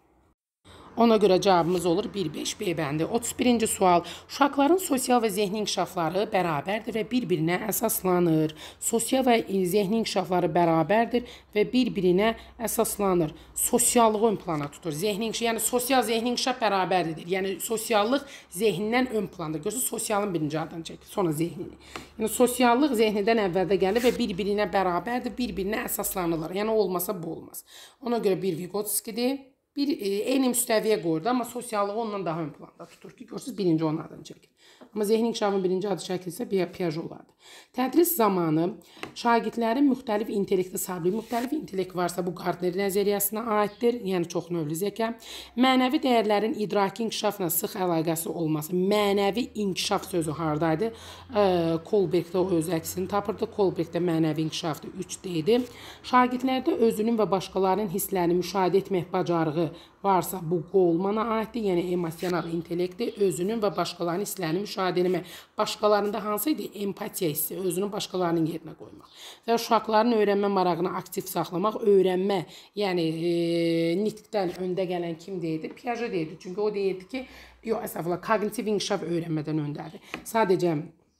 Ona görə cavabımız olur bir beş B bəndi. otuz birinci sual. Uşaqların sosial və zehni inkişafları bərabərdir və bir-birinə əsaslanır. Sosial və zehni inkişafları bərabərdir və bir-birinə əsaslanır. Sosiallığı ön plana tutur. Zehni inkişaf, yəni sosial zehni inkişaf bərabərdir. Yəni sosiallıq zehnindən ön planda. Görürsünüz, sosialın birinci adını çəkir, sonra zehnini. Yəni sosiallıq zehnidən əvvəldə gəlir və bir-birinə bərabərdir, bir-birinə əsaslanırlar. Yəni olmasa bu olmaz. Ona görə bir Vygotsky-dir. Bir e, eyni müstəviyə qoyurdu, amma sosiallığı ondan daha ön planda tutur ki, görürsünüz, birinci onun adını çəkir. Amma zehni inkişafın birinci adı çəkilsə, Piaget olardı. Tədris zamanı şagirdlərin müxtəlif intellekti sahibi, müxtəlif intellekt varsa bu Gardner nəzəriyyəsinə aiddir, yəni çox növlü zəka. Mənəvi dəyərlərin idraki inkişafla sıx əlaqəsi olması. Mənəvi inkişaf sözü hardaydı? Kolbergdə o öz əksini tapırdı. Kolbergdə mənəvi inkişafdır, üç D idi. Şagirdlərdə özünün və başqalarının hisslərini müşahidə etmək bacarığı varsa bu Goldmana aiddir, yəni emosional intellekti, özünün və başqalarının hisslərini müşahidə etmək. Başqalarında hansı idi? Empatiya hissi, özünün başqalarının yerinə qoymaq. Və uşaqların öyrənmə marağını aktiv saxlamaq, öyrənmə, yəni e, nitqdən öndə gələn kim deyildi? Piaget deyildi. Çünki o deyildi ki, yox, əsəfələ, kognitiv inkişaf öyrənmədən öndədir. Sadəcə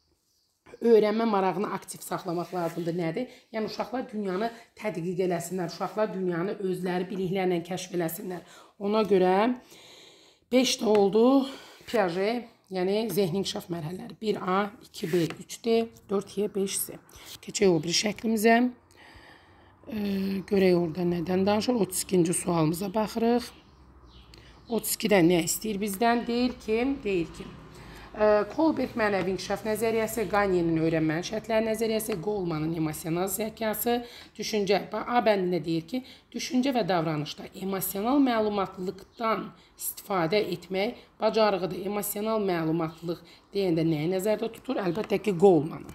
öyrənmə marağını aktiv saxlamaq lazımdır. Nədir? Yəni, uşaqlar dünyanı tədqiq eləsinlər, uşaqlar dünyanı özləri biliklərlə kəşf eləsinlər. Ona görə beş də oldu Piaget, yəni zehni inkişaf mərhələləri. bir A, iki B, üç D, dörd Y, beş C. Keçək o bir şəklimizə. E, görək orada nədən danışır? otuz ikinci sualımıza baxırıq. otuz ikidə nə istəyir bizdən? Deyir ki, deyir ki, Kolberg mənəvi inkişaf nəzəriyyəsi, Qaniye'nin öyrənmənin şərtləri nəzəriyyəsi, Goldmanın emosional zəkası, düşüncə, A bəndində deyir ki, düşüncə və davranışda emosional məlumatlılıqdan istifadə etmək bacarığıdır. Emosional məlumatlılıq deyəndə nəyi nəzərdə tutur? Əlbəttə ki, Goldmanı.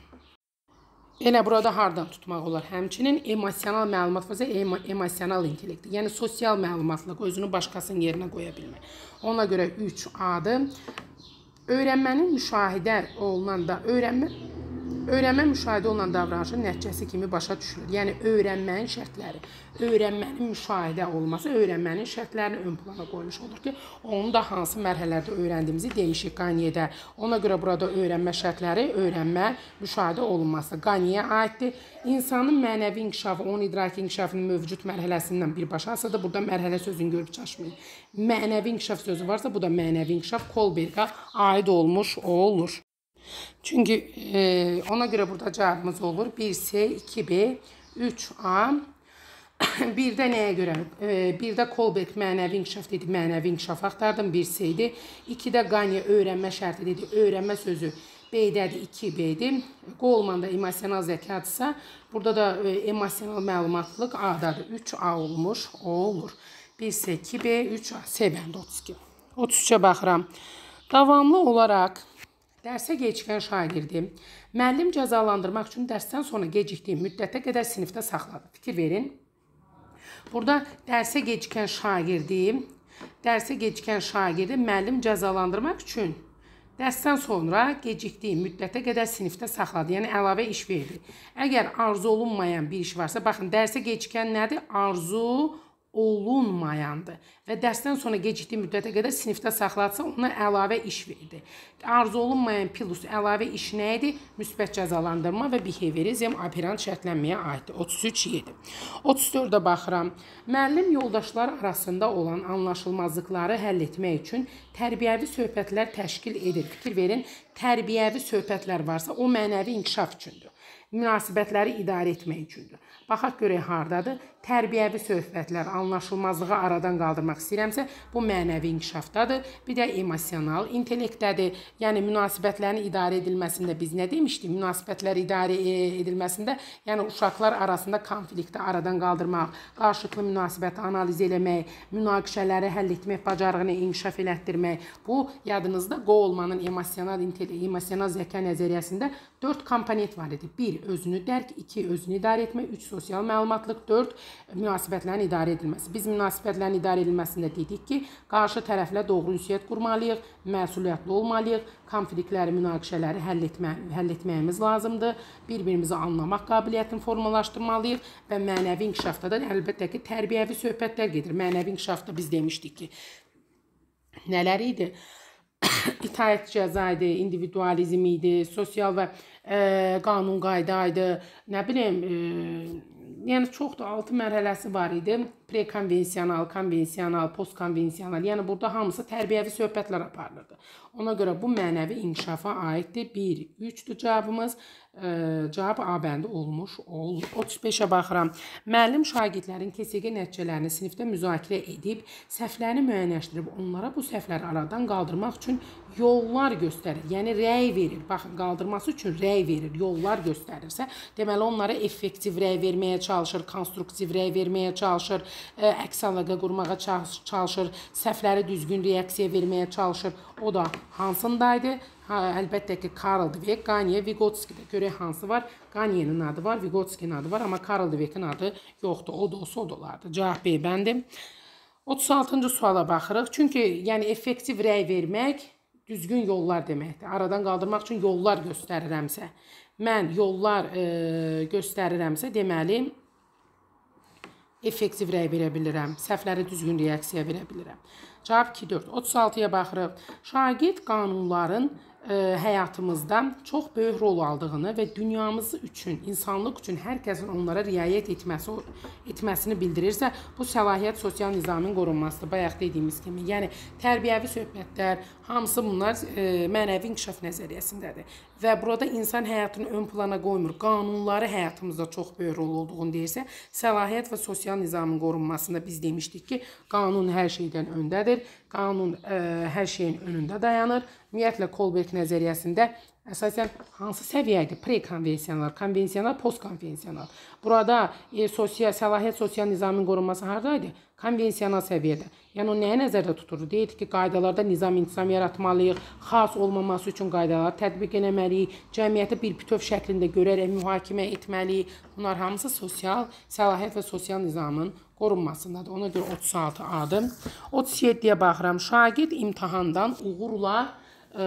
Elə burada hardan tutmaq olar? Həmçinin emosional məlumat varsa emosional intellekt, yəni sosial məlumatlılıq, özünü başqasının yerinə qoya bilmək. Ona görə üç A-dır. Öyrənmənin müşahidə olunan da, öyrənmə, öyrənmə müşahidə olunan davranışın nəticəsi kimi başa düşülür. Yəni, öyrənmənin şərtləri, öyrənmənin müşahidə olması, öyrənmənin şərtlərini ön plana qoymuş olur ki, onu da hansı mərhələlərdə öyrəndiyimizi demişik Qaniye'də. Ona görə burada öyrənmə şərtləri, öyrənmə, müşahidə olunması Qaniye'yə aiddir. İnsanın mənəvi inkişafı, onun idraki inkişafının mövcud mərhələsindən birbaşa asıdır. Burada mərhələ sözünü görüb çaşmayın. Mənəvi inkişaf sözü varsa, bu da mənəvi inkişaf Kolberg'a aid olmuş olur. Çünki e, ona görə burada cavabımız olur bir C, iki B, üç A. Bir də nəyə görə? E, bir də Kolberg mənəvi inkişaf dedi, mənəvi inkişaf axtardım, bir C idi. iki də Qaniye öyrənmə şərti dedi, öyrənmə sözü B-dədir, iki B-dir. Goldman da emosional zəkadırsa, burada da e, emosional məlumatlılıq A-dadır, üç A olmuş, o olur. bir C, iki B, üç A, C bəndə otuz iki. otuz üçə baxıram. Davamlı olaraq dərsə gecikən şagirdi müəllim cəzalandırmaq üçün dərsdən sonra gecikdiyi müddətə qədər sinifdə saxladı. Fikir verin. Burada dərsə gecikən şagirdi, dərsə gecikən şagirdi müəllim cəzalandırmaq üçün dərsdən sonra gecikdiyi müddətə qədər sinifdə saxladı. Yəni, əlavə iş verdi. Əgər arzu olunmayan bir iş varsa, baxın, dərsə gecikən nədir? Arzu olunmayandır. Və dərsdən sonra gecikdiyi müddətə qədər sinifdə saxladsa, ona əlavə iş verdi. Arzu olunmayan plus əlavə iş nə idi? Müsbət cəzalandırma və behaviorizm operant şərtlənməyə aiddir. otuz üç yedi. otuz dördə baxıram. Müəllim yoldaşlar arasında olan anlaşılmazlıqları həll etmək üçün tərbiyəvi söhbətlər təşkil edir. Fikir verin, tərbiyəvi söhbətlər varsa, o mənəvi inkişaf üçündür. Münasibətləri idarə etmək üçündür. Baxaq görək hardadır? tərbiyəvi söhbətlər, anlaşılmazlığı aradan qaldırmaq istəyirəmsə, bu mənəvi inkişafdadır. Bir də emosional intellektdədir. Yəni münasibətlərin idarə edilməsində biz nə demişdik? Münasibətlər idarə edilməsində, yəni uşaqlar arasında konflikti aradan qaldırmaq, qarşılıqlı münasibəti analiz eləmək, münaqişələri həll etmək bacarığını inkişaf elətdirmək. Bu yadınızda Golemanın emosional emosional zəka nəzəriyyəsində dörd komponent var idi. bir Özünü dərk, iki Özünü idarə etmək, üç Sosial məlumatlıq, dörd Münasibətlərin idarə edilməsi. Biz münasibətlərin idarə edilməsində dedik ki, qarşı tərəflə doğru ünsiyyət qurmalıyıq, məsuliyyətli olmalıyıq, konfliktləri, münaqişələri həll, etmə, həll etməyimiz lazımdır, bir-birimizi anlamaq qabiliyyətini formalaşdırmalıyıq və mənəvi inkişafda da əlbəttə ki, tərbiyəvi söhbətlər gedir. Mənəvi inkişafda biz demişdik ki, nələr idi? İtaət cəza idi, individualizm idi, sosial və e, qanun qayda idi, nə bilim, e, yəni çoxdur, altı mərhələsi var idi. Prekonvensional, konvensional, postkonvensional, yəni burada hamısı tərbiyəvi söhbətlər aparılırdı. Ona görə bu mənəvi inkişafa aiddir. bir, üçdür cavabımız. E, cavab A bəndi olmuş. otuz beşə baxıram. Müəllim şagirdlərin K S G nəticələrini sinifdə müzakirə edib, səhvlərini müəyyənləşdirib, onlara bu səhvləri aradan qaldırmaq üçün yollar göstərir. Yəni rəy verir. Baxın, qaldırması üçün rəy verir, yollar göstərirsə, deməli onlara effektiv rəy verməyə çalışır, konstruktiv rəy verməyə çalışır, əks əlaqə qurmağa çalışır, səhvləri düzgün reaksiya verməyə çalışır. O da hansındaydı? Ha, əlbəttə ki, Karl Dweck, Gagne, Vygotsky'də. Görək hansı var? Gagne'nin adı var, Vygotsky'nin adı var, amma Karl Dweck'in adı yoxdur. O da olsa o da olardı. Cavab B bəndi. otuz altıncı suala baxırıq. Çünki yəni effektiv rəy vermək düzgün yollar deməkdir. Aradan qaldırmaq üçün yollar göstərirəmsə, mən yollar e, göstərirəmsə, deməli, effektiv rəy verə bilirəm, səhvləri düzgün reaksiya verə bilirəm. Cavab iki dörd. otuz altıya baxırıq. Şagird qanunların e, həyatımızda çox böyük rol aldığını və dünyamız üçün, insanlıq üçün hər kəsin onlara riayət etməsi, etməsini bildirirsə, bu səlahiyyət sosial nizamın qorunmasıdır. Bayaq dediyimiz kimi. Yəni, tərbiyəvi söhbətlər, hamısı bunlar e, mənəvi inkişaf nəzəriyyəsindədir. Və burada insan həyatını ön plana qoymur, qanunları həyatımızda çox böyük rol olduğunu deyirsə, səlahiyyət və sosial nizamın qorunmasında biz demişdik ki, qanun hər şeydən öndədir, qanun ə, hər şeyin önündə dayanır. Ümumiyyətlə, Kolberg nəzəriyyəsində əsasən hansı səviyyə idi? Prekonvensional, konvensional, postkonvensional. Burada e, sosial, səlahiyyət sosial nizamın qorunması haradaydı? Konvensional səviyyədə. Yəni, o nəyə nəzərdə tuturdu? Deyildi ki, qaydalarda nizam-intisam yaratmalıyıq, xas olmaması üçün qaydalar tətbiq eləməliyik, cəmiyyəti bir bütöv şəklində görərək mühakimə etməliyik. Bunlar hamısı sosial, səlahiyyət və sosial nizamın qorunmasındadır. Ona görə otuz altı adım. otuz yeddiyə baxıram. Şagird imtahandan uğurla ə,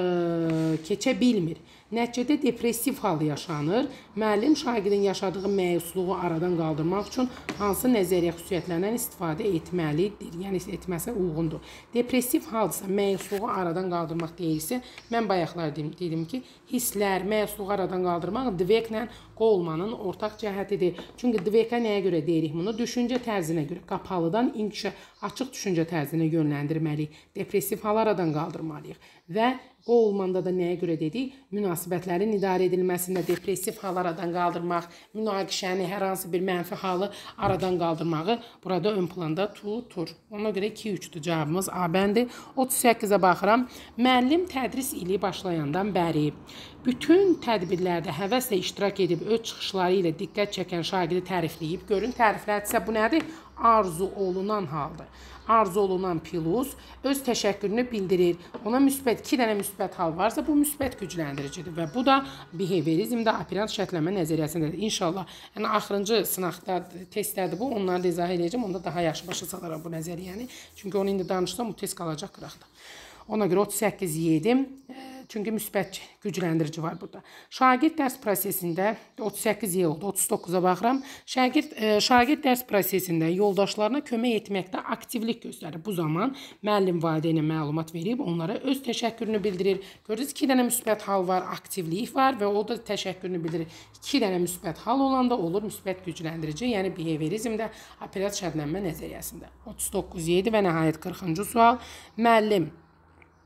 keçə bilmir. Nəticədə depressiv hal yaşanır. Müəllim şagirdin yaşadığı məyusluğu aradan qaldırmaq üçün hansı nəzəriyyə xüsusiyyətlərindən istifadə etməlidir? Yəni, etməsə uyğundur. Depressiv halsa məyusluğu aradan qaldırmaq deyilsə, mən bayaqlar dedim ki, hisslər, məyusluğu aradan qaldırmaq Dwecklə Golemanın ortaq cəhətidir. Çünki Dweckə nəyə görə deyirik bunu? Düşüncə tərzinə görə, qapalıdan inkişaf, açıq düşüncə tərzinə yönləndirməliyik. Depressiv hal aradan qaldırmalıyıq. Və Golemanda da nəyə görə dedik? Münasibətlərin idarə edilməsində depressiv hal aradan qaldırmaq, münaqişəni, hər hansı bir mənfi halı aradan qaldırmağı burada ön planda tutur. Ona görə iki üçdür cavabımız A bəndi. otuz səkkizə baxıram. Müəllim tədris ili başlayandan bəri bütün tədbirlərdə həvəslə iştirak edib öz çıxışları ilə diqqət çəkən şagirdi tərifləyib. Görün, təriflətsə bu nədir? Arzu olunan haldır. Arzu olunan plus öz təşəkkürünü bildirir. Ona müsbət, iki dənə müsbət hal varsa, bu müsbət gücləndiricidir. Və bu da behaviorizmdə operant şərtlənmə nəzəriyyəsindədir. İnşallah, yəni axırıncı sınaqda, testlərdir bu, onları da izah edəcəm. Onda daha yaxşı başa salaram bu nəzəriyyəni. Çünki onu indi danışsam, bu test qalacaq qıraqda. Ona görə otuz səkkiz yedim. Çünki müsbət gücləndirici var burada. Şagird dərs prosesində otuz səkkiz Y oldu. otuz doqquza baxıram. Şagird, e, şagird dərs prosesində yoldaşlarına kömək etməkdə aktivlik göstərir. Bu zaman müəllim valideynə məlumat verib onlara öz təşəkkürünü bildirir. Görürsünüz, iki dənə müsbət hal var, aktivlik var və o da təşəkkürünü bildirir. İki dənə müsbət hal olanda olur müsbət gücləndirici, yəni behaviorizmdə operant şərtlənmə nəzəriyyəsində. otuz doqquz yedi və nəhayət qırxıncı sual. Müəllim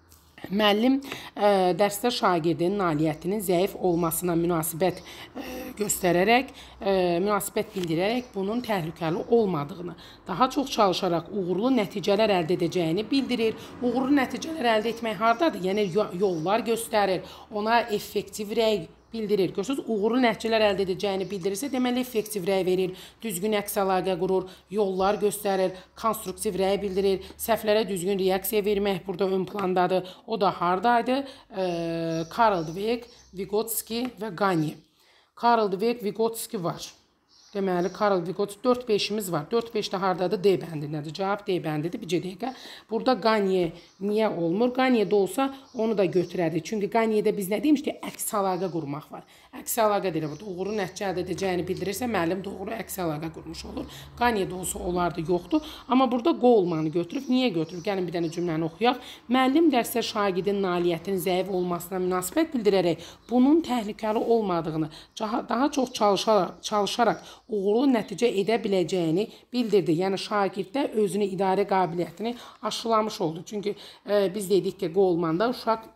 Müəllim ə, dərsdə şagirdin nailiyyətinin zəif olmasına münasibət ə, göstərərək, ə, münasibət bildirərək bunun təhlükəli olmadığını, daha çox çalışaraq uğurlu nəticələr əldə edəcəyini bildirir. Uğurlu nəticələr əldə etmək hardadır? Yəni yollar göstərir, ona effektiv rəy bildirir. Görürsünüz, uğurlu nəticələr əldə edəcəyini bildirirsə, deməli effektiv rəy verir, düzgün əks əlaqə qurur, yollar göstərir, konstruktiv rəy bildirir, səhvlərə düzgün reaksiya vermək burada ön plandadır. O da hardaydı? Ee, Karl Dweck, Vygotsky və Gagne. Karl Dweck, Vygotsky var. Deməli, Karl Vygotsky dörd beşimiz var. dörd beşdə hardadır? D bəndindədir. Cavab D bəndidir. Bir dəqiqə. Burada Gagne niyə olmur? Gagne'də olsa onu da götürərdik. Çünki Gagne'də biz nə demişdik? Əks əlaqə qurmaq var. Əks əlaqə deyil. Uğurlu nəticə əldə edəcəyini bildirirsə, müəllim doğru əks əlaqə qurmuş olur. Gagne'də olsa olardı, yoxdur. Amma burada Goleman'ı götürüb. Niyə götürüb? Gəlin bir dənə cümləni oxuyaq. Müəllim dərsdə şagirdin nailiyyətinin zəif olmasına münasibət bildirərək bunun təhlükəli olmadığını, daha çox çalışaraq, çalışaraq uğurlu nəticə edə biləcəyini bildirdi. Yəni şagirddə özünü idarə qabiliyyətini aşılamış oldu. Çünki e, biz dedik ki, Goleman'da uşaq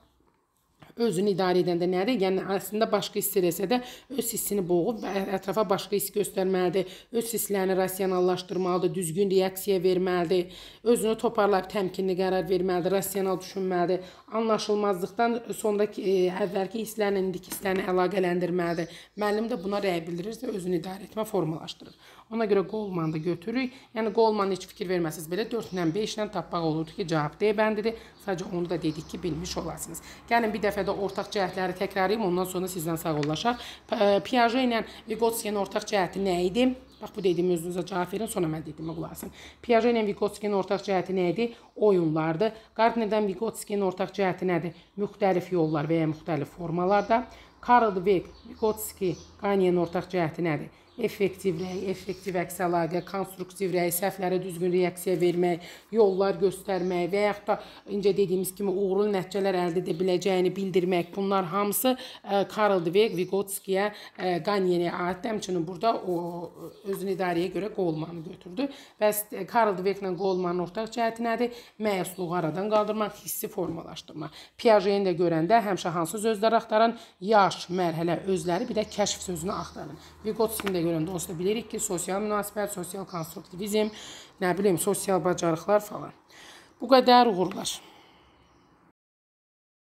özünü idarə edəndə nədir? Yəni əslində başqa hiss eləsə də öz hissini boğub ətrafa başqa hiss göstərməlidir. Öz hisslərini rasionallaşdırmalıdır, düzgün reaksiya verməlidir, özünü toparlayıb təmkinli qərar verməlidir, rasional düşünməlidir. Anlaşılmazlıqdan sondakı e, əvvəlki hisslərlə indiki hisslərini əlaqələndirməlidir. Müəllim də buna rəy bildirirsə özünü idarə etmə formalaşdırır. Ona görə Goleman'ı da götürürük. Yəni Goleman'ı heç fikir verməsiniz belə dörd ilə beş ilə tapmaq olurdu ki, cavab D bəndidir. Sadəcə onu da dedik ki, bilmiş olasınız. Gəlin bir dəfə də ortaq cəhətləri təkrarlayım, ondan sonra sizdən sağollaşaq. Piaget ilə Vygotsky'nin ortaq cəhəti nə idi? Bax, bu dediyim özünüzə cavab verin, sonra mən dediyimə qulaq asın. Piaget ilə Vygotsky'nin ortaq cəhəti nə idi? Oyunlardır. Gardner'dən Vygotsky'nin ortaq cəhəti nədir? Müxtəlif yollar və ya müxtəlif formalarda. Karl Dweck, Vygotsky, Gagne'nin ortaq cəhəti nədir? Effektiv rəy, effektiv əks əlaqə, konstruktiv rəy, səhvlərə düzgün reaksiya vermək, yollar göstərmək və yaxud da incə dediyimiz kimi uğurlu nəticələr əldə edə biləcəyini bildirmək. Bunlar hamısı Karl Dweck, Vygotsky'yə, Gagne'yə aiddir. Həmçinin burada o özünü idarəyə görə Goleman'ı götürdü. Bəs Karl Dweck-lə Goleman'ın ortaq cəhəti nədir? Məyusluğu aradan qaldırmaq, hissi formalaşdırmaq. Piaget'ini də görəndə həmişə hansı sözlər axtarın? Yaş, mərhələ, özləri, bir də kəşf sözünü axtarın. Vygotsky'ni də görəndə onsuz da bilirik ki, sosial münasibət, sosial konstruktivizm, nə bilim, sosial bacarıqlar falan. Bu qədər uğurlar.